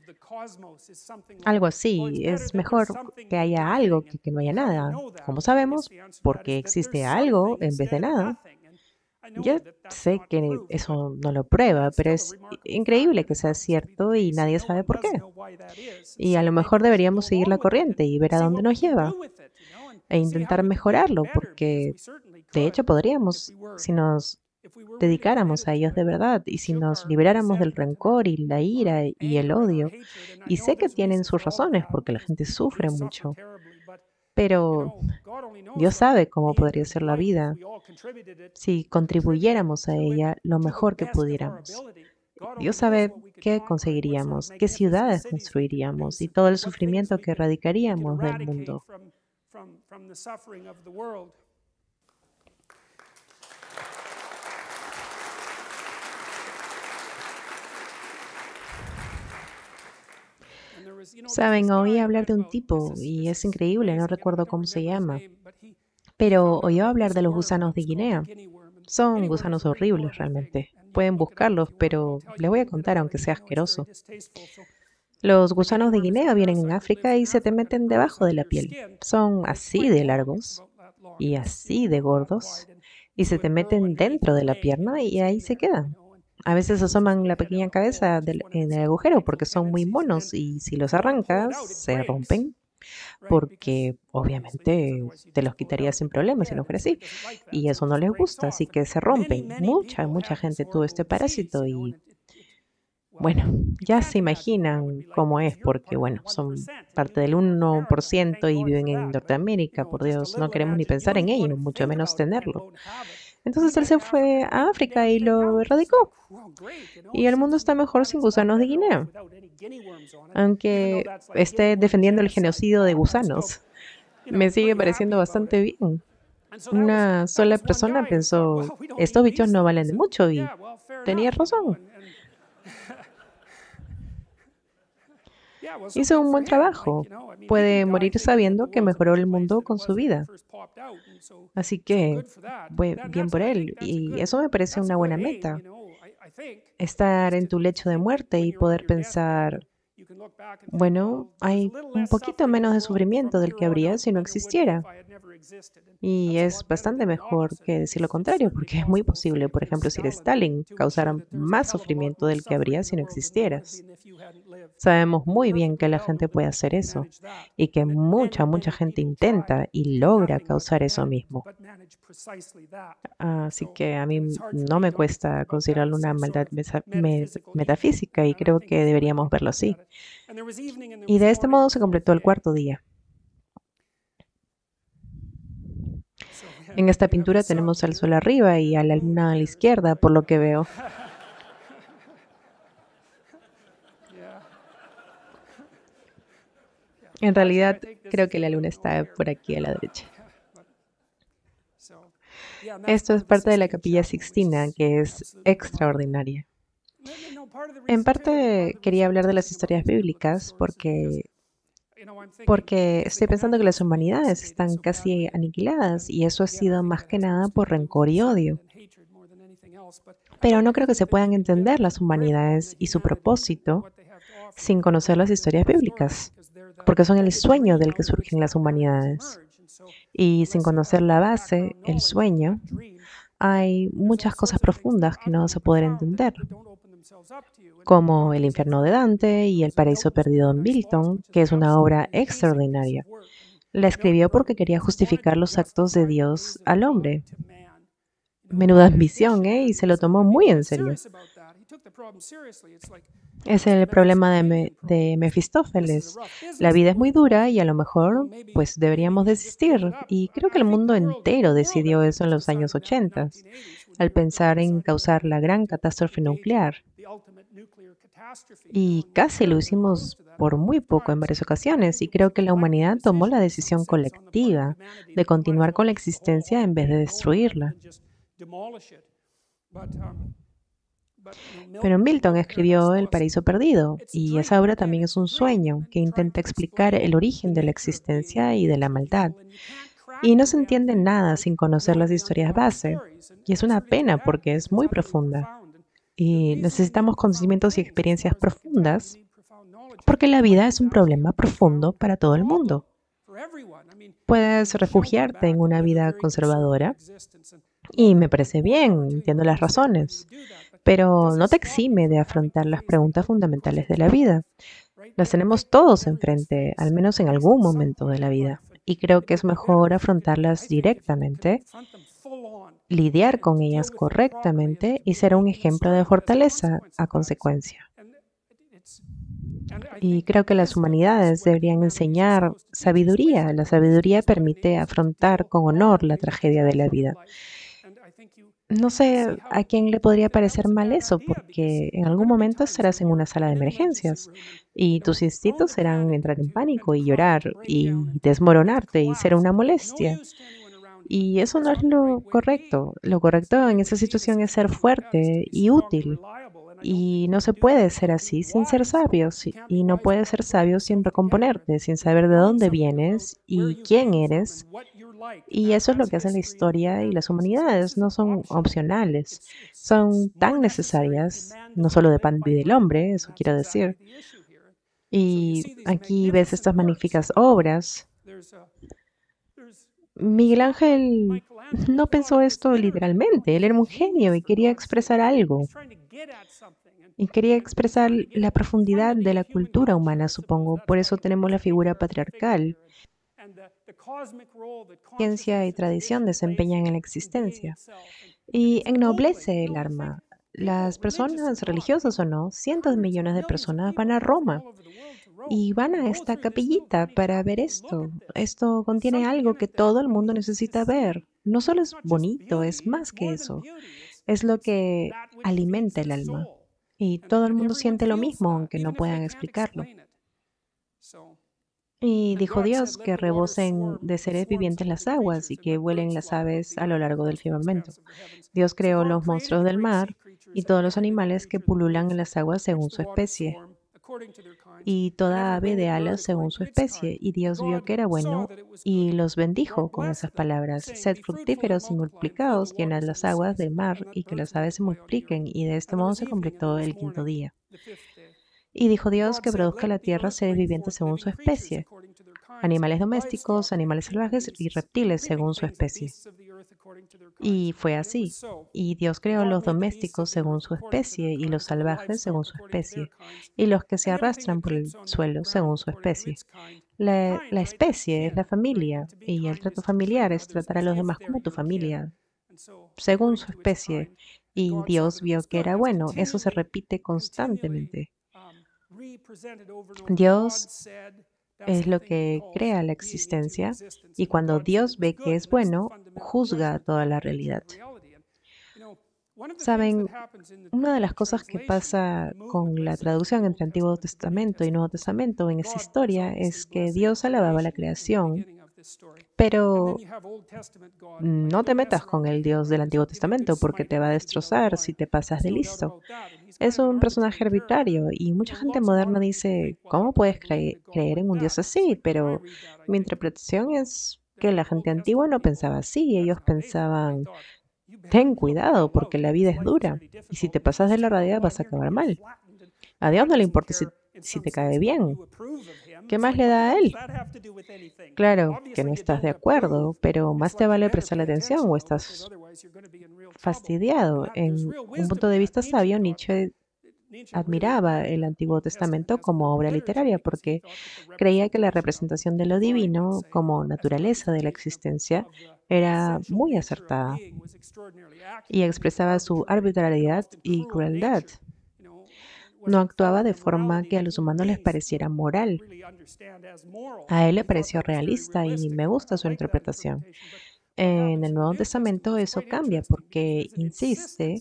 Algo así, es mejor que haya algo que que no haya nada. ¿Cómo sabemos? Porque existe algo en vez de nada. Yo sé que eso no lo prueba, pero es increíble que sea cierto y nadie sabe por qué. Y a lo mejor deberíamos seguir la corriente y ver a dónde nos lleva e intentar mejorarlo, porque de hecho podríamos si nos dedicáramos a ellos de verdad y si nos liberáramos del rencor y la ira y el odio. Y sé que tienen sus razones porque la gente sufre mucho, pero Dios sabe cómo podría ser la vida si contribuyéramos a ella lo mejor que pudiéramos. Dios sabe qué conseguiríamos, qué ciudades construiríamos y todo el sufrimiento que erradicaríamos del mundo. Saben, oí hablar de un tipo y es increíble, no recuerdo cómo se llama, pero oyó hablar de los gusanos de Guinea. Son gusanos horribles realmente. Pueden buscarlos, pero les voy a contar aunque sea asqueroso. Los gusanos de Guinea vienen en África y se te meten debajo de la piel. Son así de largos y así de gordos y se te meten dentro de la pierna y ahí se quedan. A veces asoman la pequeña cabeza del- en el agujero porque son muy monos y si los arrancas se rompen porque obviamente te los quitaría sin problema si no fuera así. Y eso no les gusta, así que se rompen. Mucha, mucha gente tuvo este parásito y bueno, ya se imaginan cómo es porque bueno, son parte del uno por ciento y viven en Norteamérica. Por Dios, no queremos ni pensar en ello, mucho menos tenerlo. Entonces él se fue a África y lo erradicó. Y el mundo está mejor sin gusanos de Guinea, aunque esté defendiendo el genocidio de gusanos. Me sigue pareciendo bastante bien. Una sola persona pensó, estos bichos no valen de mucho y tenía razón. Hizo un buen trabajo. Puede morir sabiendo que mejoró el mundo con su vida. Así que, bue- bien por él. Y eso me parece una buena meta. Estar en tu lecho de muerte y poder pensar, bueno, hay un poquito menos de sufrimiento del que habría si no existiera. Y es bastante mejor que decir lo contrario, porque es muy posible, por ejemplo, si eres Stalin, causara más sufrimiento del que habría si no existieras. Sabemos muy bien que la gente puede hacer eso y que mucha, mucha gente intenta y logra causar eso mismo. Así que a mí no me cuesta considerarlo una maldad mesa- me- metafísica y creo que deberíamos verlo así. Y de este modo se completó el cuarto día. En esta pintura tenemos al sol arriba y a la luna a la izquierda, por lo que veo. En realidad, creo que la luna está por aquí a la derecha. Esto es parte de la Capilla Sixtina, que es extraordinaria. En parte quería hablar de las historias bíblicas porque, porque estoy pensando que las humanidades están casi aniquiladas y eso ha sido más que nada por rencor y odio. Pero no creo que se puedan entender las humanidades y su propósito sin conocer las historias bíblicas, porque son el sueño del que surgen las humanidades. Y sin conocer la base, el sueño, hay muchas cosas profundas que no vas a poder entender, como el infierno de Dante y el paraíso perdido en Milton, que es una obra extraordinaria. La escribió porque quería justificar los actos de Dios al hombre. Menuda ambición, ¿eh? Y se lo tomó muy en serio. Es el problema de, Me- de Mefistófeles. La vida es muy dura y a lo mejor pues deberíamos desistir. Y creo que el mundo entero decidió eso en los años ochenta, al pensar en causar la gran catástrofe nuclear. Y casi lo hicimos por muy poco en varias ocasiones, y creo que la humanidad tomó la decisión colectiva de continuar con la existencia en vez de destruirla. Pero Milton escribió El paraíso perdido, y esa obra también es un sueño que intenta explicar el origen de la existencia y de la maldad. Y no se entiende nada sin conocer las historias base, y es una pena porque es muy profunda. Y necesitamos conocimientos y experiencias profundas porque la vida es un problema profundo para todo el mundo. Puedes refugiarte en una vida conservadora y me parece bien, entiendo las razones, pero no te exime de afrontar las preguntas fundamentales de la vida. Las tenemos todos enfrente, al menos en algún momento de la vida, y creo que es mejor afrontarlas directamente, lidiar con ellas correctamente y ser un ejemplo de fortaleza a consecuencia. Y creo que las humanidades deberían enseñar sabiduría. La sabiduría permite afrontar con honor la tragedia de la vida. No sé a quién le podría parecer mal eso, porque en algún momento estarás en una sala de emergencias y tus instintos serán entrar en pánico y llorar y desmoronarte y ser una molestia. Y eso no es lo correcto. Lo correcto en esa situación es ser fuerte y útil. Y no se puede ser así sin ser sabio, si- y no puedes ser sabio sin recomponerte, sin saber de dónde vienes y quién eres. Y eso es lo que hace la historia y las humanidades, no son opcionales, son tan necesarias, no solo de pan vive el hombre, eso quiero decir. Y aquí ves estas magníficas obras. Miguel Ángel no pensó esto literalmente, él era un genio y quería expresar algo. Y quería expresar la profundidad de la cultura humana, supongo. Por eso tenemos la figura patriarcal. Ciencia y tradición desempeñan en la existencia. Y ennoblece el alma. Las personas, religiosas o no, cientos de millones de personas van a Roma y van a esta capillita para ver esto. Esto contiene algo que todo el mundo necesita ver. No solo es bonito, es más que eso. Es lo que alimenta el alma. Y todo el mundo siente lo mismo, aunque no puedan explicarlo. Y dijo Dios que rebosen de seres vivientes las aguas y que vuelen las aves a lo largo del firmamento. Dios creó los monstruos del mar y todos los animales que pululan en las aguas según su especie, y toda ave de alas según su especie. Y Dios vio que era bueno y los bendijo con esas palabras: sed fructíferos y multiplicaos, llenad las aguas del mar y que las aves se multipliquen. Y de este modo se completó el quinto día. Y dijo Dios que produzca la tierra seres vivientes según su especie, animales domésticos, animales salvajes y reptiles según su especie. Y fue así. Y Dios creó los domésticos según su especie y los salvajes según su especie, y los que se arrastran por el suelo según su especie. La, la especie es la familia, y el trato familiar es tratar a los demás como tu familia, según su especie. Y Dios vio que era bueno. Eso se repite constantemente. Dios es lo que crea la existencia, y cuando Dios ve que es bueno, juzga toda la realidad. Saben, una de las cosas que pasa con la traducción entre Antiguo Testamento y Nuevo Testamento en esa historia es que Dios alababa la creación, pero no te metas con el Dios del Antiguo Testamento porque te va a destrozar si te pasas de listo. Es un personaje arbitrario y mucha gente moderna dice, ¿cómo puedes cre- creer en un Dios así? Pero mi interpretación es que la gente antigua no pensaba así, ellos pensaban, ten cuidado porque la vida es dura y si te pasas de la raya vas a acabar mal. A Dios no le importa si, si te cae bien. ¿Qué más le da a Él? Claro que no estás de acuerdo, pero más te vale prestarle atención o estás fastidiado. En un punto de vista sabio, Nietzsche admiraba el Antiguo Testamento como obra literaria porque creía que la representación de lo divino como naturaleza de la existencia era muy acertada y expresaba su arbitrariedad y crueldad. No actuaba de forma que a los humanos les pareciera moral. A él le pareció realista y me gusta su interpretación. En el Nuevo Testamento eso cambia porque insiste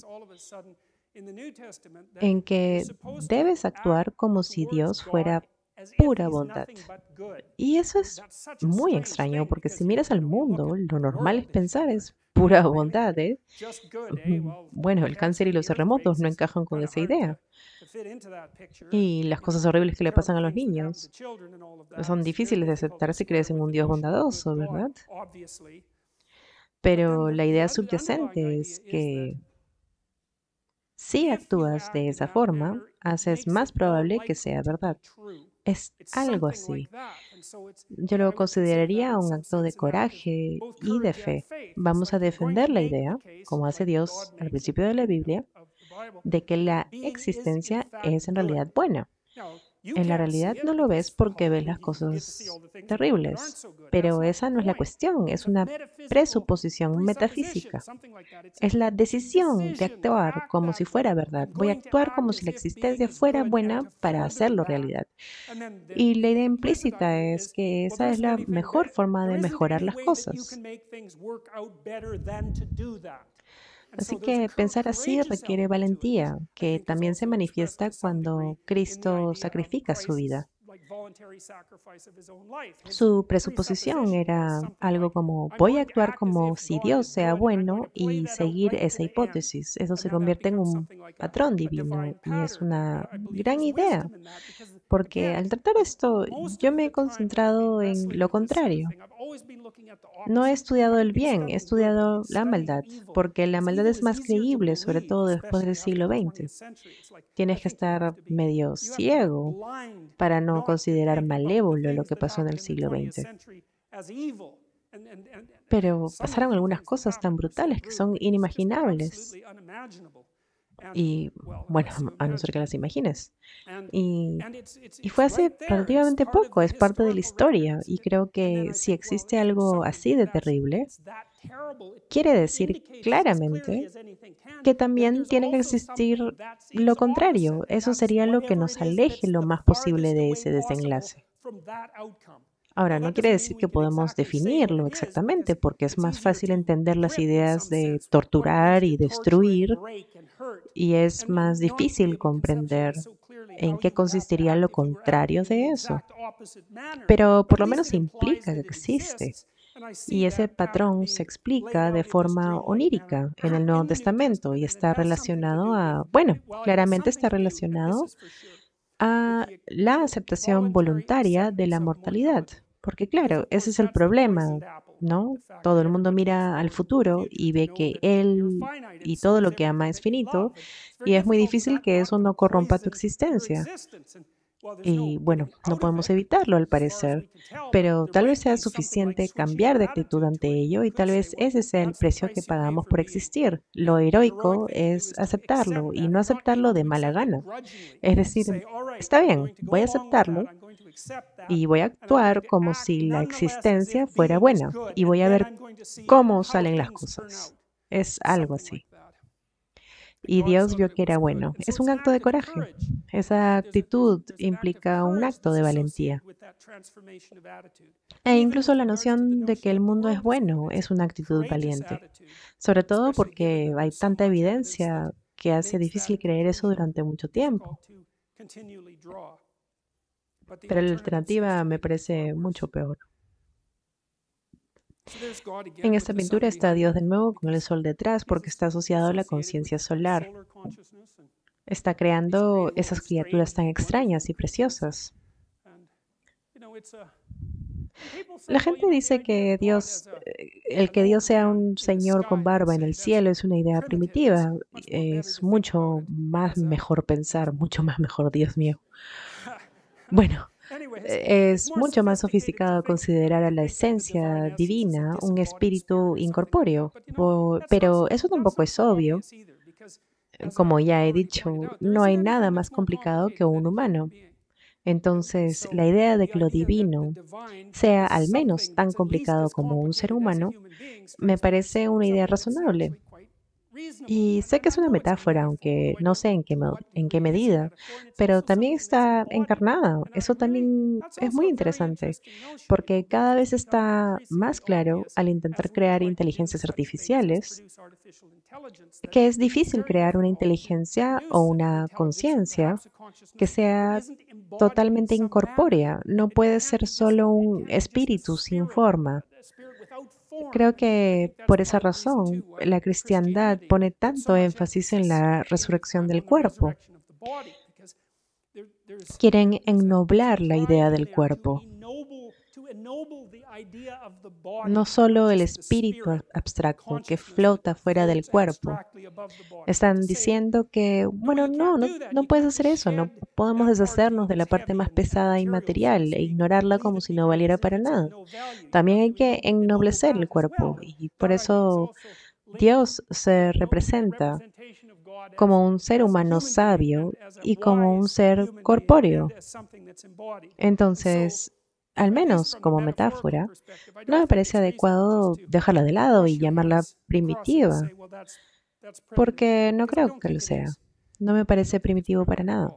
en que debes actuar como si Dios fuera pura bondad. Y eso es muy extraño porque si miras al mundo, lo normal es pensar es pura bondad, ¿eh? Bueno, el cáncer y los terremotos no encajan con esa idea. Y las cosas horribles que le pasan a los niños son difíciles de aceptar si crees en un Dios bondadoso, ¿verdad? Pero la idea subyacente es que si actúas de esa forma, haces más probable que sea verdad. Es algo así. Yo lo consideraría un acto de coraje y de fe. Vamos a defender la idea, como hace Dios al principio de la Biblia, de que la existencia es en realidad buena. En la realidad no lo ves porque ves las cosas terribles, pero esa no es la cuestión, es una presuposición metafísica. Es la decisión de actuar como si fuera verdad. Voy a actuar como si la existencia fuera buena para hacerlo realidad. Y la idea implícita es que esa es la mejor forma de mejorar las cosas. Así que pensar así requiere valentía, que también se manifiesta cuando Cristo sacrifica su vida. Su presuposición era algo como voy a actuar como si Dios sea bueno y seguir esa hipótesis. Eso se convierte en un patrón divino y es una gran idea, porque al tratar esto yo me he concentrado en lo contrario. No he estudiado el bien, he estudiado la maldad, porque la maldad es más creíble, sobre todo después del siglo veinte. Tienes que estar medio ciego para no considerar malévolo lo que pasó en el siglo veinte. Pero pasaron algunas cosas tan brutales que son inimaginables. Y bueno, a no ser que las imagines. Y, y fue hace relativamente poco, es parte de la historia. Y creo que si existe algo así de terrible, quiere decir claramente que también tiene que existir lo contrario. Eso sería lo que nos aleje lo más posible de ese desenlace. Ahora, no quiere decir que podemos definirlo exactamente, porque es más fácil entender las ideas de torturar y destruir, y es más difícil comprender en qué consistiría lo contrario de eso. Pero por lo menos implica que existe. Y ese patrón se explica de forma onírica en el Nuevo Testamento y está relacionado a, bueno, claramente está relacionado a la aceptación voluntaria de la mortalidad. Porque claro, ese es el problema, ¿no? Todo el mundo mira al futuro y ve que él y todo lo que ama es finito y es muy difícil que eso no corrompa tu existencia. Y bueno, no podemos evitarlo al parecer, pero tal vez sea suficiente cambiar de actitud ante ello y tal vez ese sea el precio que pagamos por existir. Lo heroico es aceptarlo y no aceptarlo de mala gana. Es decir, está bien, voy a aceptarlo y voy a actuar como si la existencia fuera buena y voy a ver cómo salen las cosas. Es algo así. Y Dios vio que era bueno. Es un acto de coraje. Esa actitud implica un acto de valentía. E incluso la noción de que el mundo es bueno es una actitud valiente. Sobre todo porque hay tanta evidencia que hace difícil creer eso durante mucho tiempo. Pero la alternativa me parece mucho peor. En esta pintura está Dios de nuevo con el sol detrás porque está asociado a la conciencia solar. Está creando esas criaturas tan extrañas y preciosas. La gente dice que Dios, eh, el que Dios sea un señor con barba en el cielo es una idea primitiva. Es mucho más mejor pensar, mucho más mejor, Dios mío. Bueno, eh, es mucho más sofisticado considerar a la esencia divina un espíritu incorpóreo, po- pero eso tampoco es obvio. Como ya he dicho, no hay nada más complicado que un humano. Entonces, la idea de que lo divino sea al menos tan complicado como un ser humano me parece una idea razonable. Y sé que es una metáfora, aunque no sé en qué, mo- en qué medida, pero también está encarnada. Eso también es muy interesante, porque cada vez está más claro al intentar crear inteligencias artificiales que es difícil crear una inteligencia o una conciencia que sea totalmente incorpórea. No puede ser solo un espíritu sin forma. Creo que por esa razón la cristiandad pone tanto énfasis en la resurrección del cuerpo. Quieren ennoblar la idea del cuerpo, no solo el espíritu ab- abstracto que flota fuera del cuerpo. Están diciendo que, bueno, no, no, no puedes hacer eso, no podemos deshacernos de la parte más pesada y material e ignorarla como si no valiera para nada. También hay que ennoblecer el cuerpo y por eso Dios se representa como un ser humano sabio y como un ser corpóreo. Entonces, al menos como metáfora, no me parece adecuado dejarla de lado y llamarla primitiva, porque no creo que lo sea. No me parece primitivo para nada.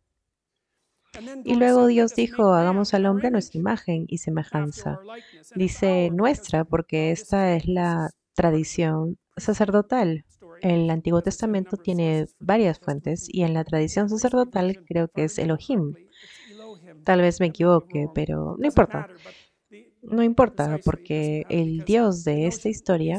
Y luego Dios dijo, hagamos al hombre a nuestra imagen y semejanza. Dice nuestra porque esta es la tradición sacerdotal. El Antiguo Testamento tiene varias fuentes y en la tradición sacerdotal creo que es Elohim. Tal vez me equivoque, pero no importa. No importa porque el Dios de esta historia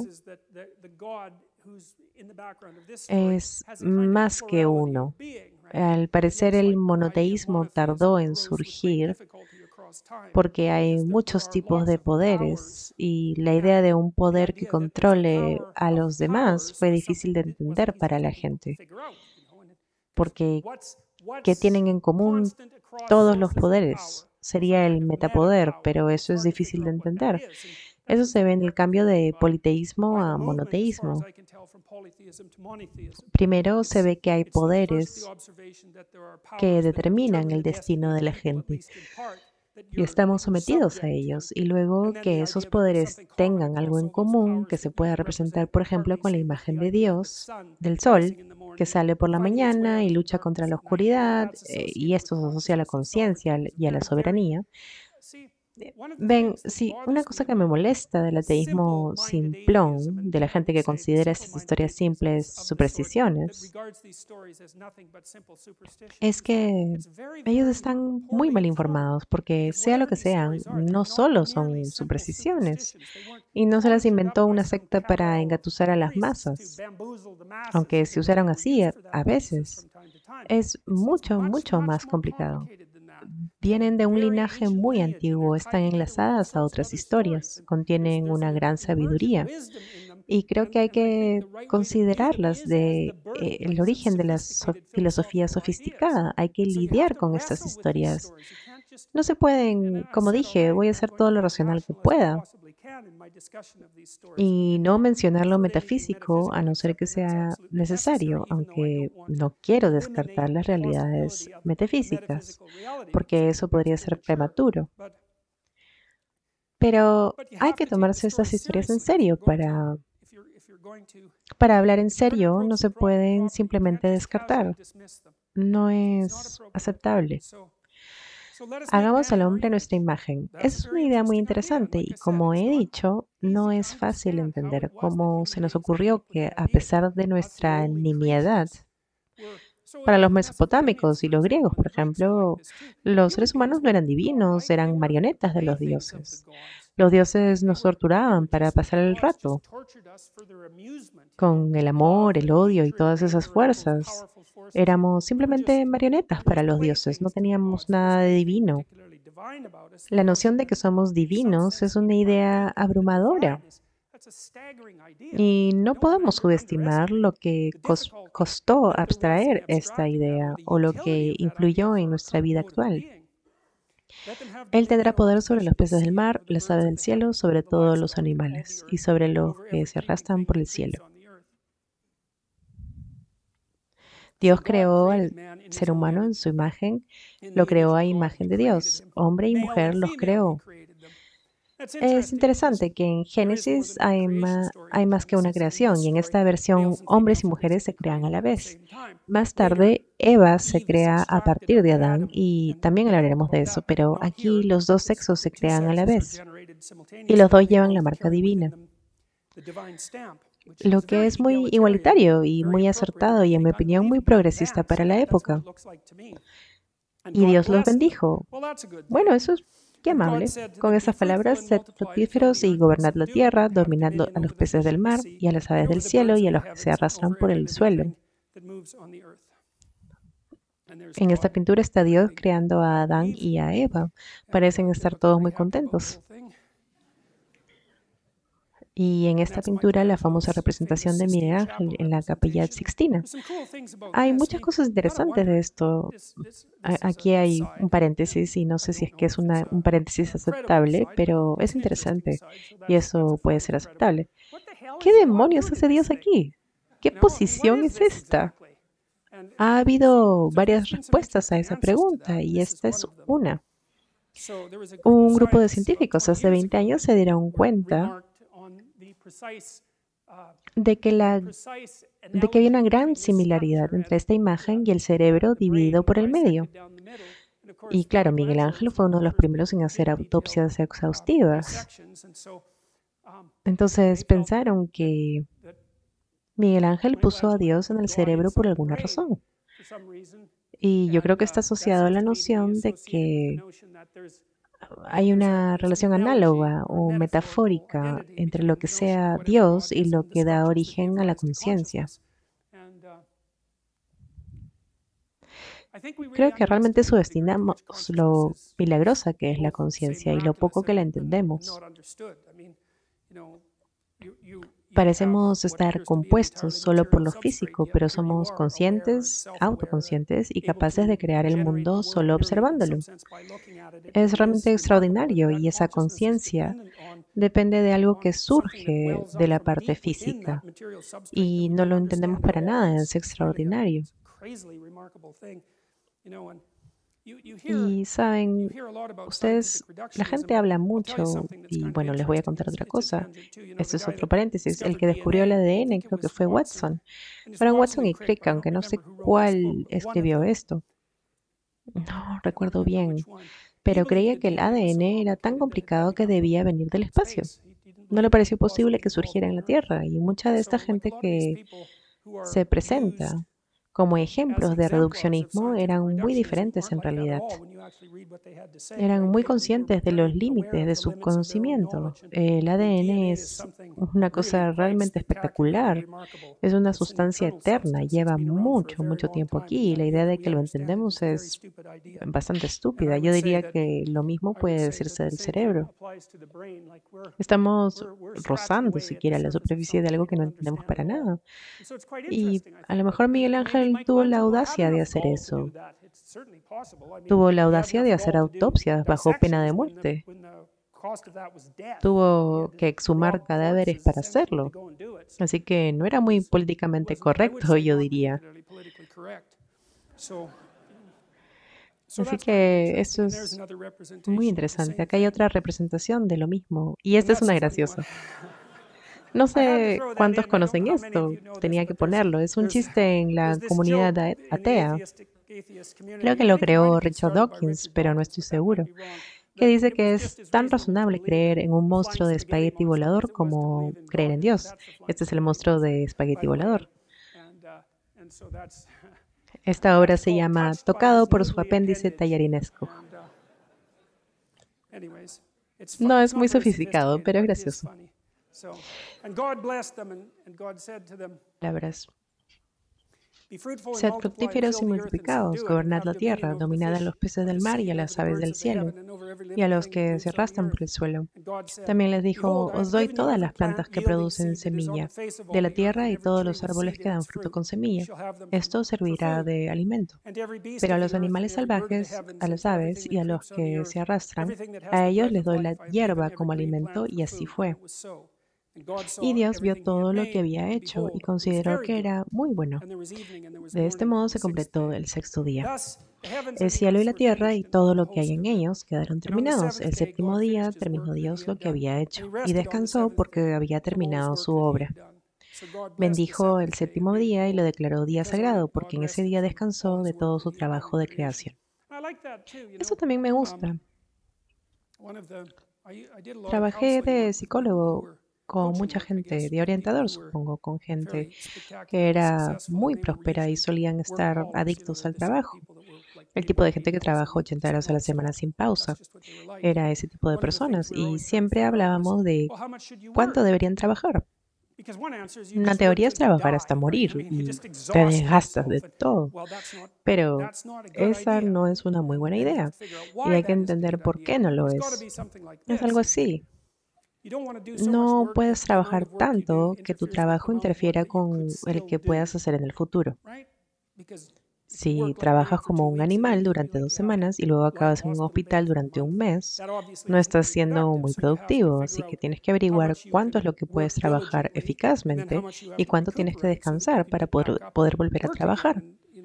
es más que uno. Al parecer el monoteísmo tardó en surgir porque hay muchos tipos de poderes y la idea de un poder que controle a los demás fue difícil de entender para la gente, porque ¿qué tienen en común todos los poderes? Sería el metapoder, pero eso es difícil de entender. Eso se ve en el cambio de politeísmo a monoteísmo. Primero se ve que hay poderes que determinan el destino de la gente y estamos sometidos a ellos. Y luego que esos poderes tengan algo en común, que se pueda representar, por ejemplo, con la imagen de Dios, del sol, que sale por la mañana y lucha contra la oscuridad, eh, y esto se asocia a la conciencia y a la soberanía. Ven, sí, una cosa que me molesta del ateísmo simplón, de la gente que considera estas historias simples supersticiones, es que ellos están muy mal informados porque sea lo que sean, no solo son supersticiones y no se las inventó una secta para engatusar a las masas, aunque se usaron así a, a veces. Es mucho, mucho más complicado. Vienen de un linaje muy antiguo, están enlazadas a otras historias, contienen una gran sabiduría y creo que hay que considerarlas de eh, el origen de la so- filosofía sofisticada. Hay que lidiar con estas historias. No se pueden, como dije, voy a hacer todo lo racional que pueda y no mencionar lo metafísico a no ser que sea necesario, aunque no quiero descartar las realidades metafísicas, porque eso podría ser prematuro. Pero hay que tomarse estas historias en serio para, para hablar en serio, no se pueden simplemente descartar. No es aceptable. Hagamos al hombre a nuestra imagen. Esa es una idea muy interesante y como he dicho, no es fácil entender cómo se nos ocurrió que a pesar de nuestra nimiedad, para los mesopotámicos y los griegos, por ejemplo, los seres humanos no eran divinos, eran marionetas de los dioses. Los dioses nos torturaban para pasar el rato con el amor, el odio y todas esas fuerzas. Éramos simplemente marionetas para los dioses, no teníamos nada de divino. La noción de que somos divinos es una idea abrumadora y no podemos subestimar lo que cos- costó abstraer esta idea o lo que influyó en nuestra vida actual. Él tendrá poder sobre los peces del mar, las aves del cielo, sobre todos los animales y sobre los que se arrastran por el cielo. Dios creó al ser humano en su imagen, lo creó a imagen de Dios, hombre y mujer los creó. Es interesante que en Génesis hay, ma- hay más que una creación y en esta versión hombres y mujeres se crean a la vez. Más tarde, Eva se crea a partir de Adán y también hablaremos de eso, pero aquí los dos sexos se crean a la vez y los dos llevan la marca divina, lo que es muy igualitario y muy acertado y en mi opinión muy progresista para la época. Y Dios los bendijo. Bueno, eso es qué amable. Con esas palabras, sed fructíferos y gobernad la tierra, dominad lo- a los peces del mar y a las aves del cielo y a los que se arrastran por el suelo. En esta pintura está Dios creando a Adán y a Eva. Parecen estar todos muy contentos. Y en esta pintura, la famosa representación de Miguel Ángel en la Capilla Sixtina. Hay muchas cosas interesantes de esto. A- Aquí hay un paréntesis y no sé si es que es una- un paréntesis aceptable, pero es interesante y eso puede ser aceptable. ¿Qué demonios hace Dios aquí? ¿Qué posición es esta? Ha habido varias respuestas a esa pregunta y esta es una. Un grupo de científicos hace veinte años se dieron cuenta de que, la, de que había una gran similaridad entre esta imagen y el cerebro dividido por el medio. Y claro, Miguel Ángel fue uno de los primeros en hacer autopsias exhaustivas. Entonces pensaron que Miguel Ángel puso a Dios en el cerebro por alguna razón. Y yo creo que está asociado a la noción de que hay una relación análoga o metafórica entre lo que sea Dios y lo que da origen a la conciencia. Creo que realmente subestimamos lo milagrosa que es la conciencia y lo poco que la entendemos. Parecemos estar compuestos solo por lo físico, pero somos conscientes, autoconscientes y capaces de crear el mundo solo observándolo. Es realmente extraordinario y esa conciencia depende de algo que surge de la parte física y no lo entendemos para nada, es extraordinario. Y saben, ustedes, la gente habla mucho y bueno, les voy a contar otra cosa. Esto es otro paréntesis. El que descubrió el A D N creo que fue Watson. Fueron Watson y Crick, aunque no sé cuál escribió esto. No recuerdo bien, pero creía que el A D N era tan complicado que debía venir del espacio. No le pareció posible que surgiera en la Tierra y mucha de esta gente que se presenta como ejemplos de reduccionismo eran muy diferentes en realidad. Eran muy conscientes de los límites de su conocimiento. El A D N es una cosa realmente espectacular. Es una sustancia eterna, lleva mucho, mucho tiempo aquí y la idea de que lo entendemos es bastante estúpida. Yo diría que lo mismo puede decirse del cerebro. Estamos rozando siquiera la superficie de algo que no entendemos para nada. Y a lo mejor Miguel Ángel tuvo la audacia de hacer eso. Tuvo la audacia de hacer autopsias bajo pena de muerte. Tuvo que exhumar cadáveres para hacerlo. Así que no era muy políticamente correcto, yo diría. Así que eso es muy interesante. Acá hay otra representación de lo mismo. Y esta es una graciosa. No sé cuántos conocen esto. Tenía que ponerlo. Es un chiste en la comunidad a- atea. Creo que lo creó Richard Dawkins, pero no estoy seguro. Que dice que es tan razonable creer en un monstruo de espagueti volador como creer en Dios. Este es el monstruo de espagueti volador. Esta obra se llama Tocado por su apéndice tallarinesco. No es muy sofisticado, pero es gracioso. Palabras. Sed fructíferos y multiplicaos, gobernad la tierra, dominad a los peces del mar y a las aves del cielo, y a los que se arrastran por el suelo. También les dijo, os doy todas las plantas que producen semilla de la tierra y todos los árboles que dan fruto con semilla. Esto servirá de alimento. Pero a los animales salvajes, a las aves y a los que se arrastran, a ellos les doy la hierba como alimento, y así fue. Y Dios vio todo lo que había hecho y consideró que era muy bueno. De este modo se completó el sexto día. El cielo y la tierra y todo lo que hay en ellos quedaron terminados. El séptimo día terminó Dios lo que había hecho y descansó porque había terminado su obra. Bendijo el séptimo día y lo declaró día sagrado porque en ese día descansó de todo su trabajo de creación. Eso también me gusta. Trabajé de psicólogo con mucha gente, de orientador supongo, con gente que era muy próspera y solían estar adictos al trabajo. El tipo de gente que trabaja ochenta horas a la semana sin pausa. Era ese tipo de personas y siempre hablábamos de cuánto deberían trabajar. Una teoría es trabajar hasta morir y te desgastas de todo, pero esa no es una muy buena idea y hay que entender por qué no lo es. Es algo así. No puedes trabajar tanto que tu trabajo interfiera con el que puedas hacer en el futuro. Si trabajas como un animal durante dos semanas y luego acabas en un hospital durante un mes, no estás siendo muy productivo, así que tienes que averiguar cuánto es lo que puedes trabajar eficazmente y cuánto tienes que descansar para poder, poder volver a trabajar.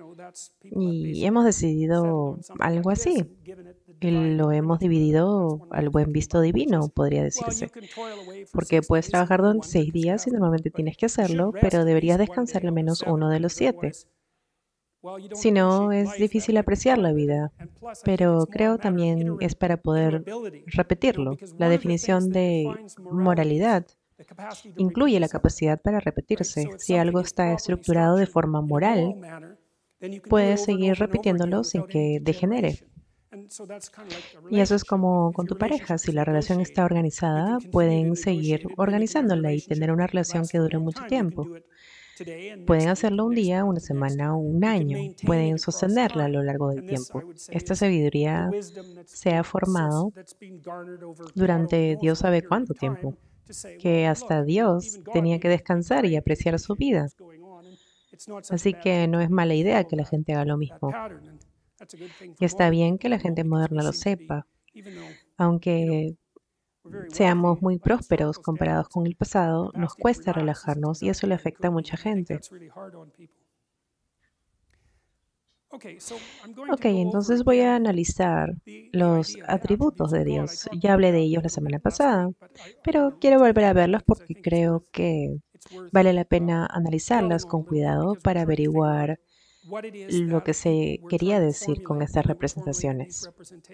Y hemos decidido algo así. Y lo hemos dividido al buen visto divino, podría decirse. Porque puedes trabajar durante seis días y normalmente tienes que hacerlo, pero deberías descansar al menos uno de los siete. Si no, es difícil apreciar la vida, pero creo también es para poder repetirlo. La definición de moralidad incluye la capacidad para repetirse. Si algo está estructurado de forma moral, puedes seguir repitiéndolo sin que degenere. Y eso es como con tu pareja. Si la relación está organizada, pueden seguir organizándola y tener una relación que dure mucho tiempo. Pueden hacerlo un día, una semana o un año. Pueden sostenerla a lo largo del tiempo. Esta sabiduría se ha formado durante Dios sabe cuánto tiempo, que hasta Dios tenía que descansar y apreciar su vida. Así que no es mala idea que la gente haga lo mismo. Y está bien que la gente moderna lo sepa, aunque seamos muy prósperos comparados con el pasado, nos cuesta relajarnos y eso le afecta a mucha gente. Ok, entonces voy a analizar los atributos de Dios. Ya hablé de ellos la semana pasada, pero quiero volver a verlos porque creo que vale la pena analizarlas con cuidado para averiguar lo que se quería decir con estas representaciones.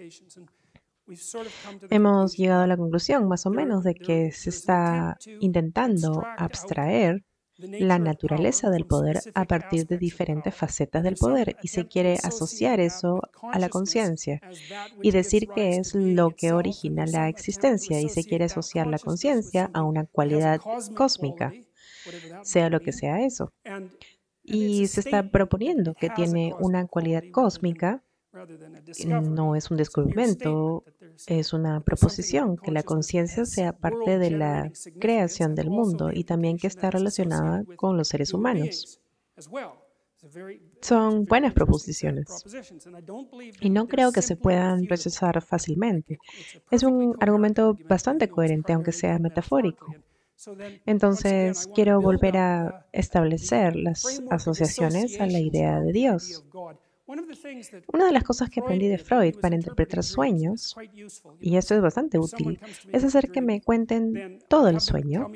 Hemos llegado a la conclusión, más o menos, de que se está intentando abstraer la naturaleza del poder a partir de diferentes facetas del poder y se quiere asociar eso a la conciencia y decir que es lo que origina la existencia y se quiere asociar la conciencia a una cualidad cósmica, sea lo que sea eso. Y se está proponiendo que tiene una cualidad cósmica. No es un descubrimiento, es una proposición, que la conciencia sea parte de la creación del mundo y también que está relacionada con los seres humanos. Son buenas proposiciones y no creo que se puedan rechazar fácilmente. Es un argumento bastante coherente, aunque sea metafórico. Entonces, quiero volver a establecer las asociaciones a la idea de Dios. Una de las cosas que aprendí de Freud para interpretar sueños, y esto es bastante útil, es hacer que me cuenten todo el sueño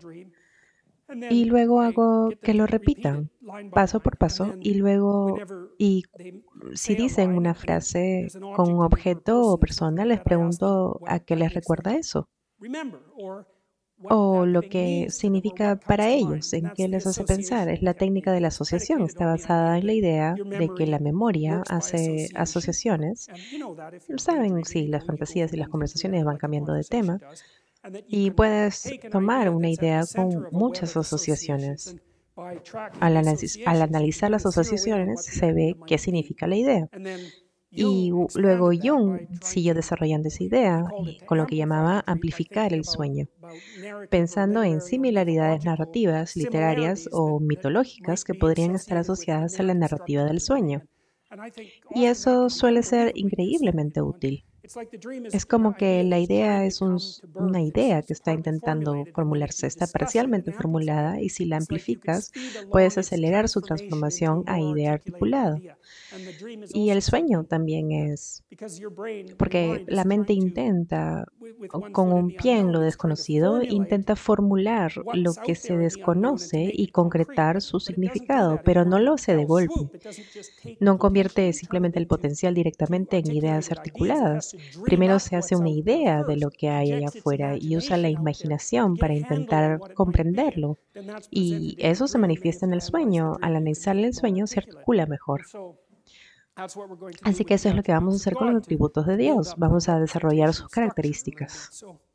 y luego hago que lo repitan paso por paso y luego, y si dicen una frase con un objeto o persona, les pregunto a qué les recuerda eso o lo que significa para ellos, en qué les hace pensar. Es la técnica de la asociación. Está basada en la idea de que la memoria hace asociaciones. Saben, sí, las fantasías y las conversaciones van cambiando de tema y puedes tomar una idea con muchas asociaciones. Al, analiz- al analizar las asociaciones se ve qué significa la idea. Y u- luego Jung siguió desarrollando esa idea y con lo que llamaba amplificar el sueño, pensando en similaridades narrativas, literarias o mitológicas que podrían estar asociadas a la narrativa del sueño. Y eso suele ser increíblemente útil. Es como que la idea es un s- una idea que está intentando formularse, está parcialmente formulada y si la amplificas, puedes acelerar su transformación a idea articulada. Y el sueño también es, porque la mente intenta, o- con un pie en lo desconocido, intenta formular lo que se desconoce y concretar su significado, pero no lo hace de golpe. No convierte simplemente el potencial directamente en ideas articuladas. Primero se hace una idea de lo que hay allá afuera y usa la imaginación para intentar comprenderlo. Y eso se manifiesta en el sueño. Al analizar el sueño se articula mejor. Así que eso es lo que vamos a hacer con los atributos de Dios. Vamos a desarrollar sus características.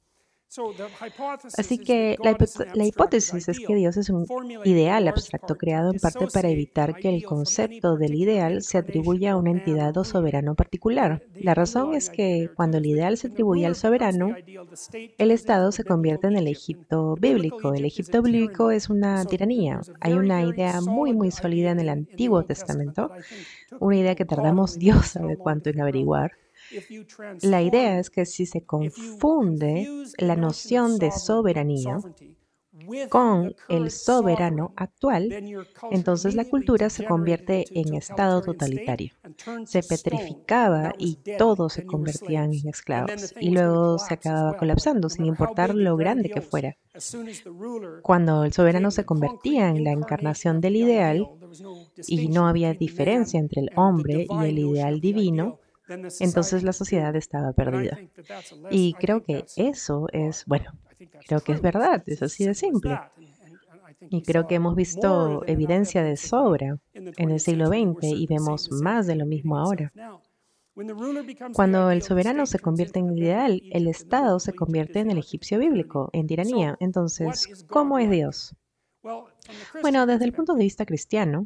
Así que la, hipo- la hipótesis es que Dios es un ideal abstracto creado en parte para evitar que el concepto del ideal se atribuya a una entidad o soberano particular. La razón es que cuando el ideal se atribuye al soberano, el Estado se convierte en el Egipto bíblico. El Egipto bíblico es una tiranía. Hay una idea muy, muy sólida en el Antiguo Testamento, una idea que tardamos Dios sabe cuánto en averiguar. La idea es que si se confunde la noción de soberanía con el soberano actual, entonces la cultura se convierte en estado totalitario. Se petrificaba y todos se convertían en esclavos y luego se acababa colapsando sin importar lo grande que fuera. Cuando el soberano se convertía en la encarnación del ideal y no había diferencia entre el hombre y el ideal divino, entonces la sociedad estaba perdida. Y creo que eso es, bueno, creo que es verdad, es así de simple. Y creo que hemos visto evidencia de sobra en el siglo veinte y vemos más de lo mismo ahora. Cuando el soberano se convierte en ideal, el Estado se convierte en el egipcio bíblico, en tiranía. Entonces, ¿cómo es Dios? Bueno, desde el punto de vista cristiano,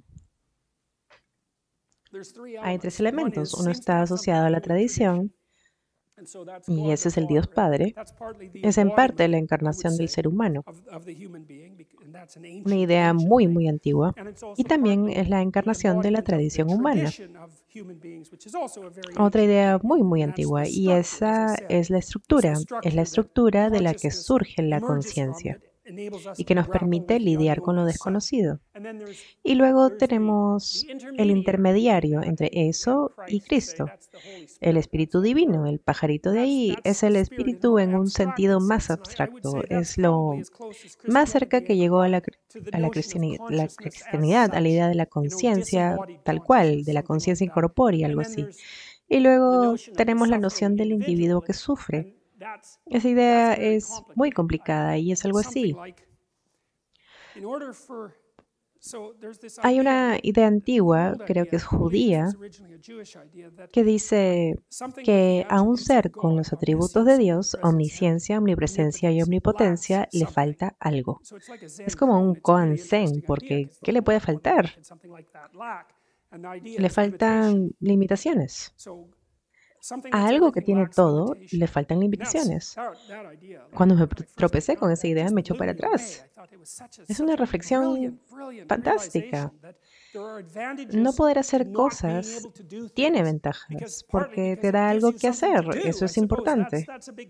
hay tres elementos. Uno está asociado a la tradición, y ese es el Dios Padre. Es en parte la encarnación del ser humano, una idea muy, muy antigua, y también es la encarnación de la tradición humana, otra idea muy, muy antigua, y esa es la estructura, es la estructura de la que surge la conciencia y que nos permite lidiar con lo desconocido. Y luego tenemos el intermediario entre eso y Cristo, el Espíritu Divino. El pajarito de ahí es el Espíritu en un sentido más abstracto, es lo más cerca que llegó a la, cri- a la cristiani- la cristianidad, a la idea de la conciencia tal cual, de la conciencia incorpórea, algo así. Y luego tenemos la noción del individuo que sufre. Esa idea es muy complicada y es algo así. Hay una idea antigua, creo que es judía, que dice que a un ser con los atributos de Dios, omnisciencia, omnipresencia y omnipotencia, le falta algo. Es como un koan zen, porque ¿qué le puede faltar? Le faltan limitaciones. A algo que tiene todo, le faltan limitaciones. Cuando me pr- tropecé con esa idea, me echó para atrás. Es una reflexión fantástica. No poder hacer cosas tiene ventajas porque te da algo que hacer. Eso es importante.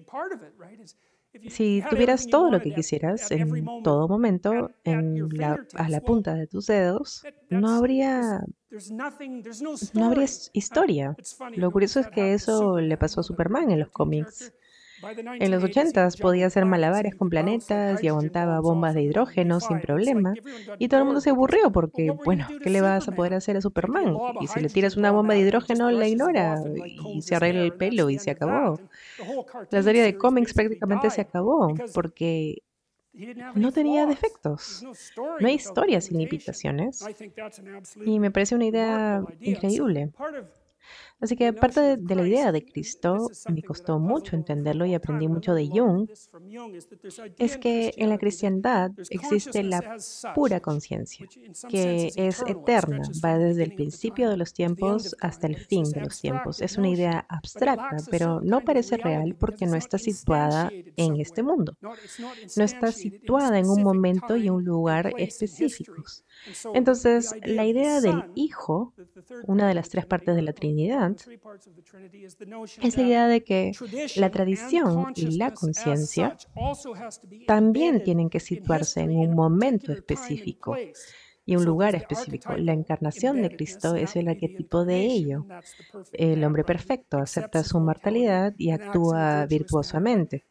Si tuvieras todo lo que quisieras en todo momento en la, a la punta de tus dedos, no habría, no habría his- historia. Lo curioso es que eso le pasó a Superman en los cómics. En los ochentas podía hacer malabares con planetas y aguantaba bombas de hidrógeno sin problema. Y todo el mundo se aburrió porque, bueno, ¿qué le vas a poder hacer a Superman? Y si le tiras una bomba de hidrógeno, la ignora y se arregla el pelo y se acabó. La serie de cómics prácticamente se acabó porque no tenía defectos. No hay historia sin limitaciones. Y me parece una idea increíble. Así que parte de, de la idea de Cristo, me costó mucho entenderlo y aprendí mucho de Jung, es que en la cristiandad existe la pura conciencia, que es eterna, va desde el principio de los tiempos hasta el fin de los tiempos. Es una idea abstracta, pero no parece real porque no está situada en este mundo. No está situada en un momento y un lugar específicos. Entonces, la idea del Hijo, una de las tres partes de la Trinidad, es la idea de que la tradición y la conciencia también tienen que situarse en un momento específico y un lugar específico. La encarnación de Cristo es el arquetipo de ello. El hombre perfecto acepta su mortalidad y actúa virtuosamente.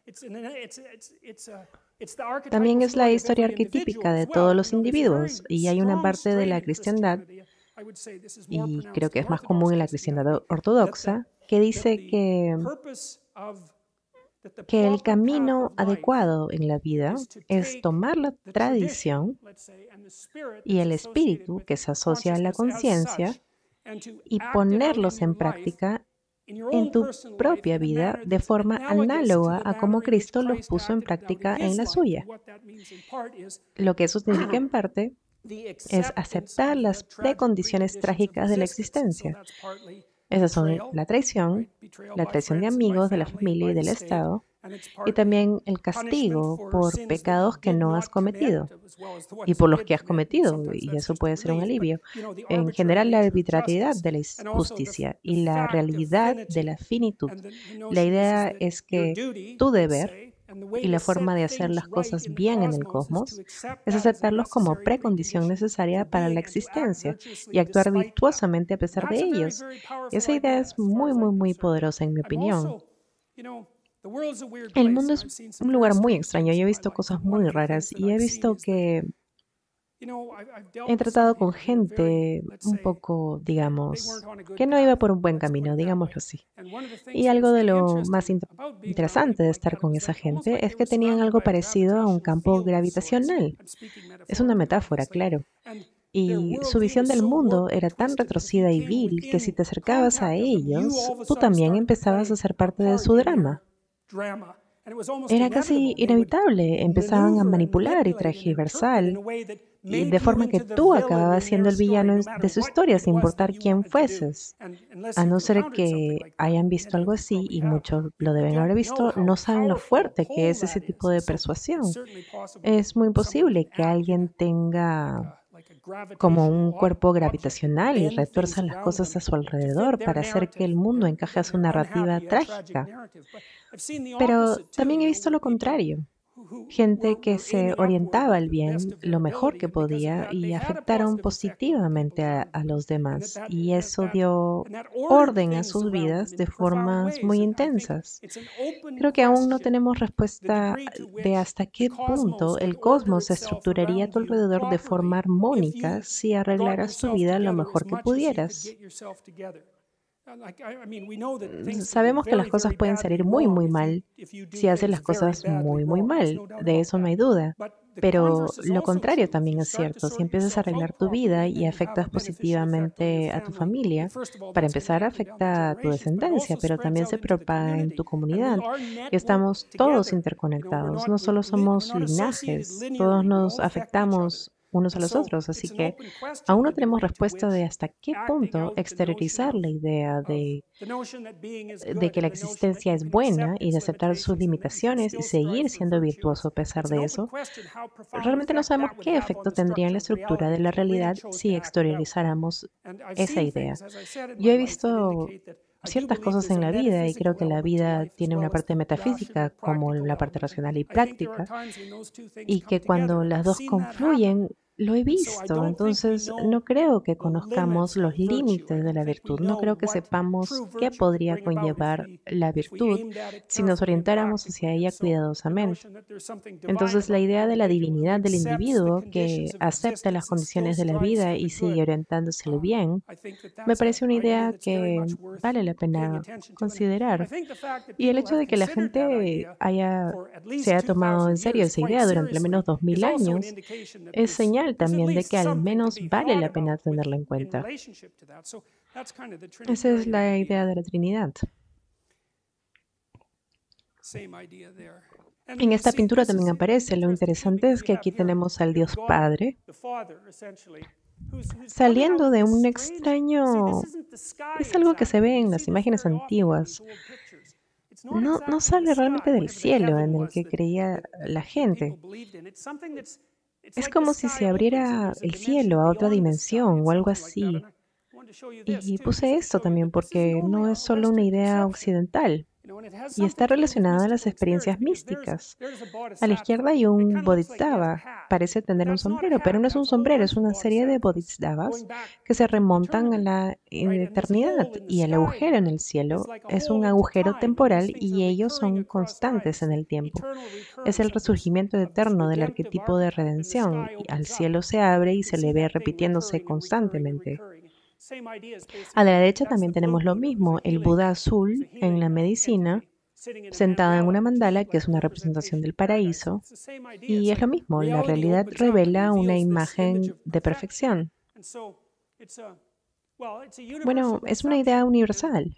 También es la historia arquetípica de todos los individuos y hay una parte de la cristiandad, y creo que es más común en la cristiandad ortodoxa, que dice que, que el camino adecuado en la vida es tomar la tradición y el espíritu que se asocia a la conciencia y ponerlos en práctica en tu propia vida de forma análoga a como Cristo los puso en práctica en la suya. Lo que eso significa en parte es aceptar las precondiciones trágicas de la existencia. Esas son la traición, la traición de amigos, de la familia y del Estado, y también el castigo por pecados que no has cometido y por los que has cometido, y eso puede ser un alivio. En general, la arbitrariedad de la justicia y la realidad de la finitud. La idea es que tu deber y la forma de hacer las cosas bien en el cosmos es aceptarlos como precondición necesaria para la existencia y actuar virtuosamente a pesar de ellos. Esa idea es muy, muy, muy poderosa en mi opinión. El mundo es un lugar muy extraño. Yo he visto cosas muy raras y he visto que he tratado con gente un poco, digamos, que no iba por un buen camino, digámoslo así. Y algo de lo más in- interesante de estar con esa gente es que tenían algo parecido a un campo gravitacional. Es una metáfora, claro. Y su visión del mundo era tan retorcida y vil que si te acercabas a ellos, tú también empezabas a ser parte de su drama. Era casi inevitable, empezaban a manipular y tergiversar, y de forma que tú acababas siendo el villano de su historia, sin importar quién fueses. A no ser que hayan visto algo así, y muchos lo deben haber visto, no saben lo fuerte que es ese tipo de persuasión. Es muy posible que alguien tenga como un cuerpo gravitacional y retuerza las cosas a su alrededor para hacer que el mundo encaje a su narrativa trágica. Pero también he visto lo contrario. Gente que se orientaba al bien lo mejor que podía y afectaron positivamente a, a los demás. Y eso dio orden a sus vidas de formas muy intensas. Creo que aún no tenemos respuesta de hasta qué punto el cosmos se estructuraría a tu alrededor de forma armónica si arreglaras tu vida lo mejor que pudieras. Sabemos que las cosas pueden salir muy, muy mal si haces las cosas muy, muy mal. De eso no hay duda. Pero lo contrario también es cierto. Si empiezas a arreglar tu vida y afectas positivamente a tu familia, para empezar afecta a tu descendencia, pero también se propaga en tu comunidad. Y estamos todos interconectados. No solo somos linajes, todos nos afectamos unos a los otros. Así que aún no tenemos respuesta de hasta qué punto exteriorizar la idea de, de que la existencia es buena y de aceptar sus limitaciones y seguir siendo virtuoso a pesar de eso. Realmente no sabemos qué efecto tendría en la estructura de la realidad si exteriorizáramos esa idea. Yo he visto ciertas cosas en la vida y creo que la vida tiene una parte metafísica como la parte racional y práctica, y que cuando las dos confluyen, lo he visto. Entonces no creo que conozcamos los límites de la virtud, no creo que sepamos qué podría conllevar la virtud si nos orientáramos hacia ella cuidadosamente. Entonces la idea de la divinidad del individuo que acepta las condiciones de la vida y sigue orientándose al bien, me parece una idea que vale la pena considerar. Y el hecho de que la gente haya, se haya tomado en serio esa idea durante al menos dos mil años es señal señal también de que al menos vale la pena tenerla en cuenta. Esa es la idea de la Trinidad. En esta pintura también aparece. Lo interesante es que aquí tenemos al Dios Padre saliendo de un extraño... Es algo que se ve en las imágenes antiguas. No, no sale realmente del cielo en el que creía la gente. Es como si se abriera el cielo a otra dimensión o algo así. Y puse esto también porque no es solo una idea occidental y está relacionada a las experiencias místicas. A la izquierda hay un bodhisattva, parece tener un sombrero, pero no es un sombrero, es una serie de bodhisattvas que se remontan a la eternidad, y el agujero en el cielo es un agujero temporal y ellos son constantes en el tiempo. Es el resurgimiento eterno del arquetipo de redención. Al cielo se abre y se le ve repitiéndose constantemente. A la derecha también tenemos lo mismo, el Buda azul en la medicina, sentado en una mandala que es una representación del paraíso, y es lo mismo, la realidad revela una imagen de perfección. Bueno, es una idea universal,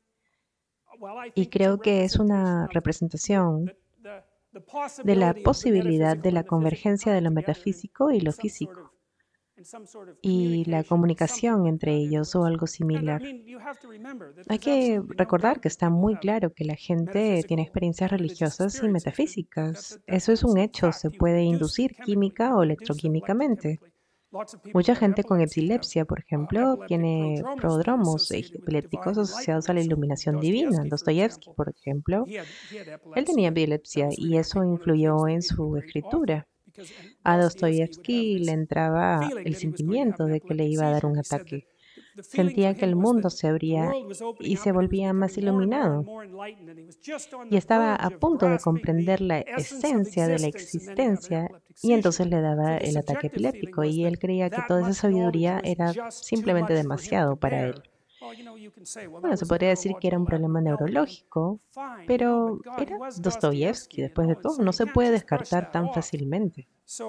y creo que es una representación de la posibilidad de la convergencia de lo metafísico y lo físico, y la comunicación entre ellos o algo similar. Hay que recordar que está muy claro que la gente tiene experiencias religiosas y metafísicas. Eso es un hecho, se puede inducir química o electroquímicamente. Mucha gente con epilepsia, por ejemplo, tiene prodromos epilépticos asociados a la iluminación divina. Dostoyevsky, por ejemplo, él tenía epilepsia y eso influyó en su escritura. A Dostoyevsky le entraba el sentimiento de que le iba a dar un ataque. Sentía que el mundo se abría y se volvía más iluminado. Y estaba a punto de comprender la esencia de la existencia, y entonces le daba el ataque epiléptico, y él creía que toda esa sabiduría era simplemente demasiado para él. Bueno, se podría decir que era un problema neurológico, pero era Dostoyevsky, después de todo, no se puede descartar tan fácilmente.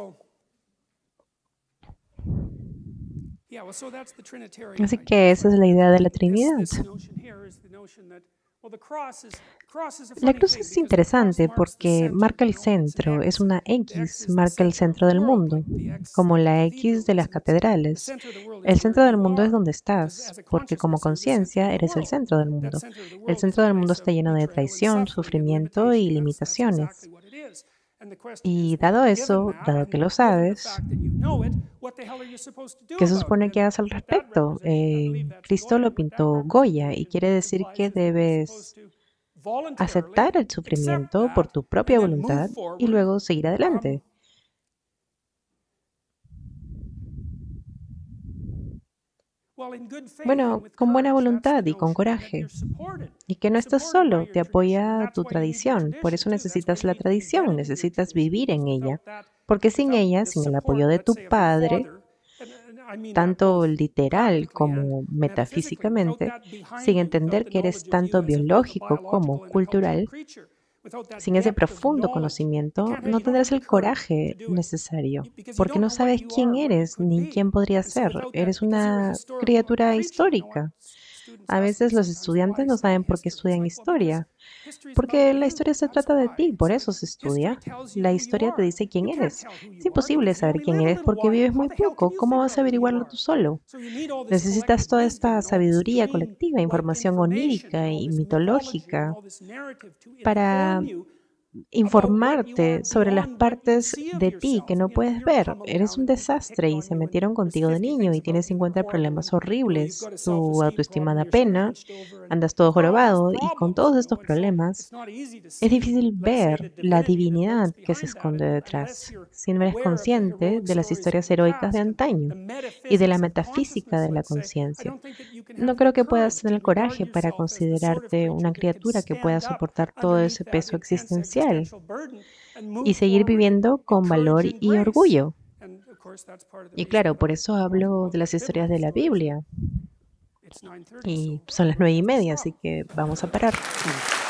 Así que esa es la idea de la Trinidad. La cruz es interesante porque marca el centro, es una X, marca el centro del mundo, como la X de las catedrales. El centro del mundo es donde estás, porque como conciencia eres el centro del mundo. El centro del mundo está lleno de traición, sufrimiento y limitaciones. Y dado eso, dado que lo sabes, ¿qué se supone que hagas al respecto? Eh, Cristo lo pintó Goya y quiere decir que debes aceptar el sufrimiento por tu propia voluntad y luego seguir adelante. Bueno, con buena voluntad y con coraje. Y que no estás solo, te apoya tu tradición. Por eso necesitas la tradición, necesitas vivir en ella. Porque sin ella, sin el apoyo de tu padre, tanto literal como metafísicamente, sin entender que eres tanto biológico como cultural, sin ese profundo conocimiento, no tendrás el coraje necesario, porque no sabes quién eres ni quién podrías ser. Eres una criatura histórica. A veces los estudiantes no saben por qué estudian historia, porque la historia se trata de ti, por eso se estudia. La historia te dice quién eres. Es imposible saber quién eres porque vives muy poco. ¿Cómo vas a averiguarlo tú solo? Necesitas toda esta sabiduría colectiva, información onírica y mitológica para informarte sobre las partes de ti que no puedes ver. Eres un desastre y se metieron contigo de niño y tienes cincuenta problemas horribles. Tu autoestima da pena, andas todo jorobado y con todos estos problemas es difícil ver la divinidad que se esconde detrás si no eres consciente de las historias heroicas de antaño y de la metafísica de la conciencia. No creo que puedas tener el coraje para considerarte una criatura que pueda soportar todo ese peso existencial y seguir viviendo con valor y orgullo. Y claro, por eso hablo de las historias de la Biblia. Y son las nueve y media, así que vamos a parar.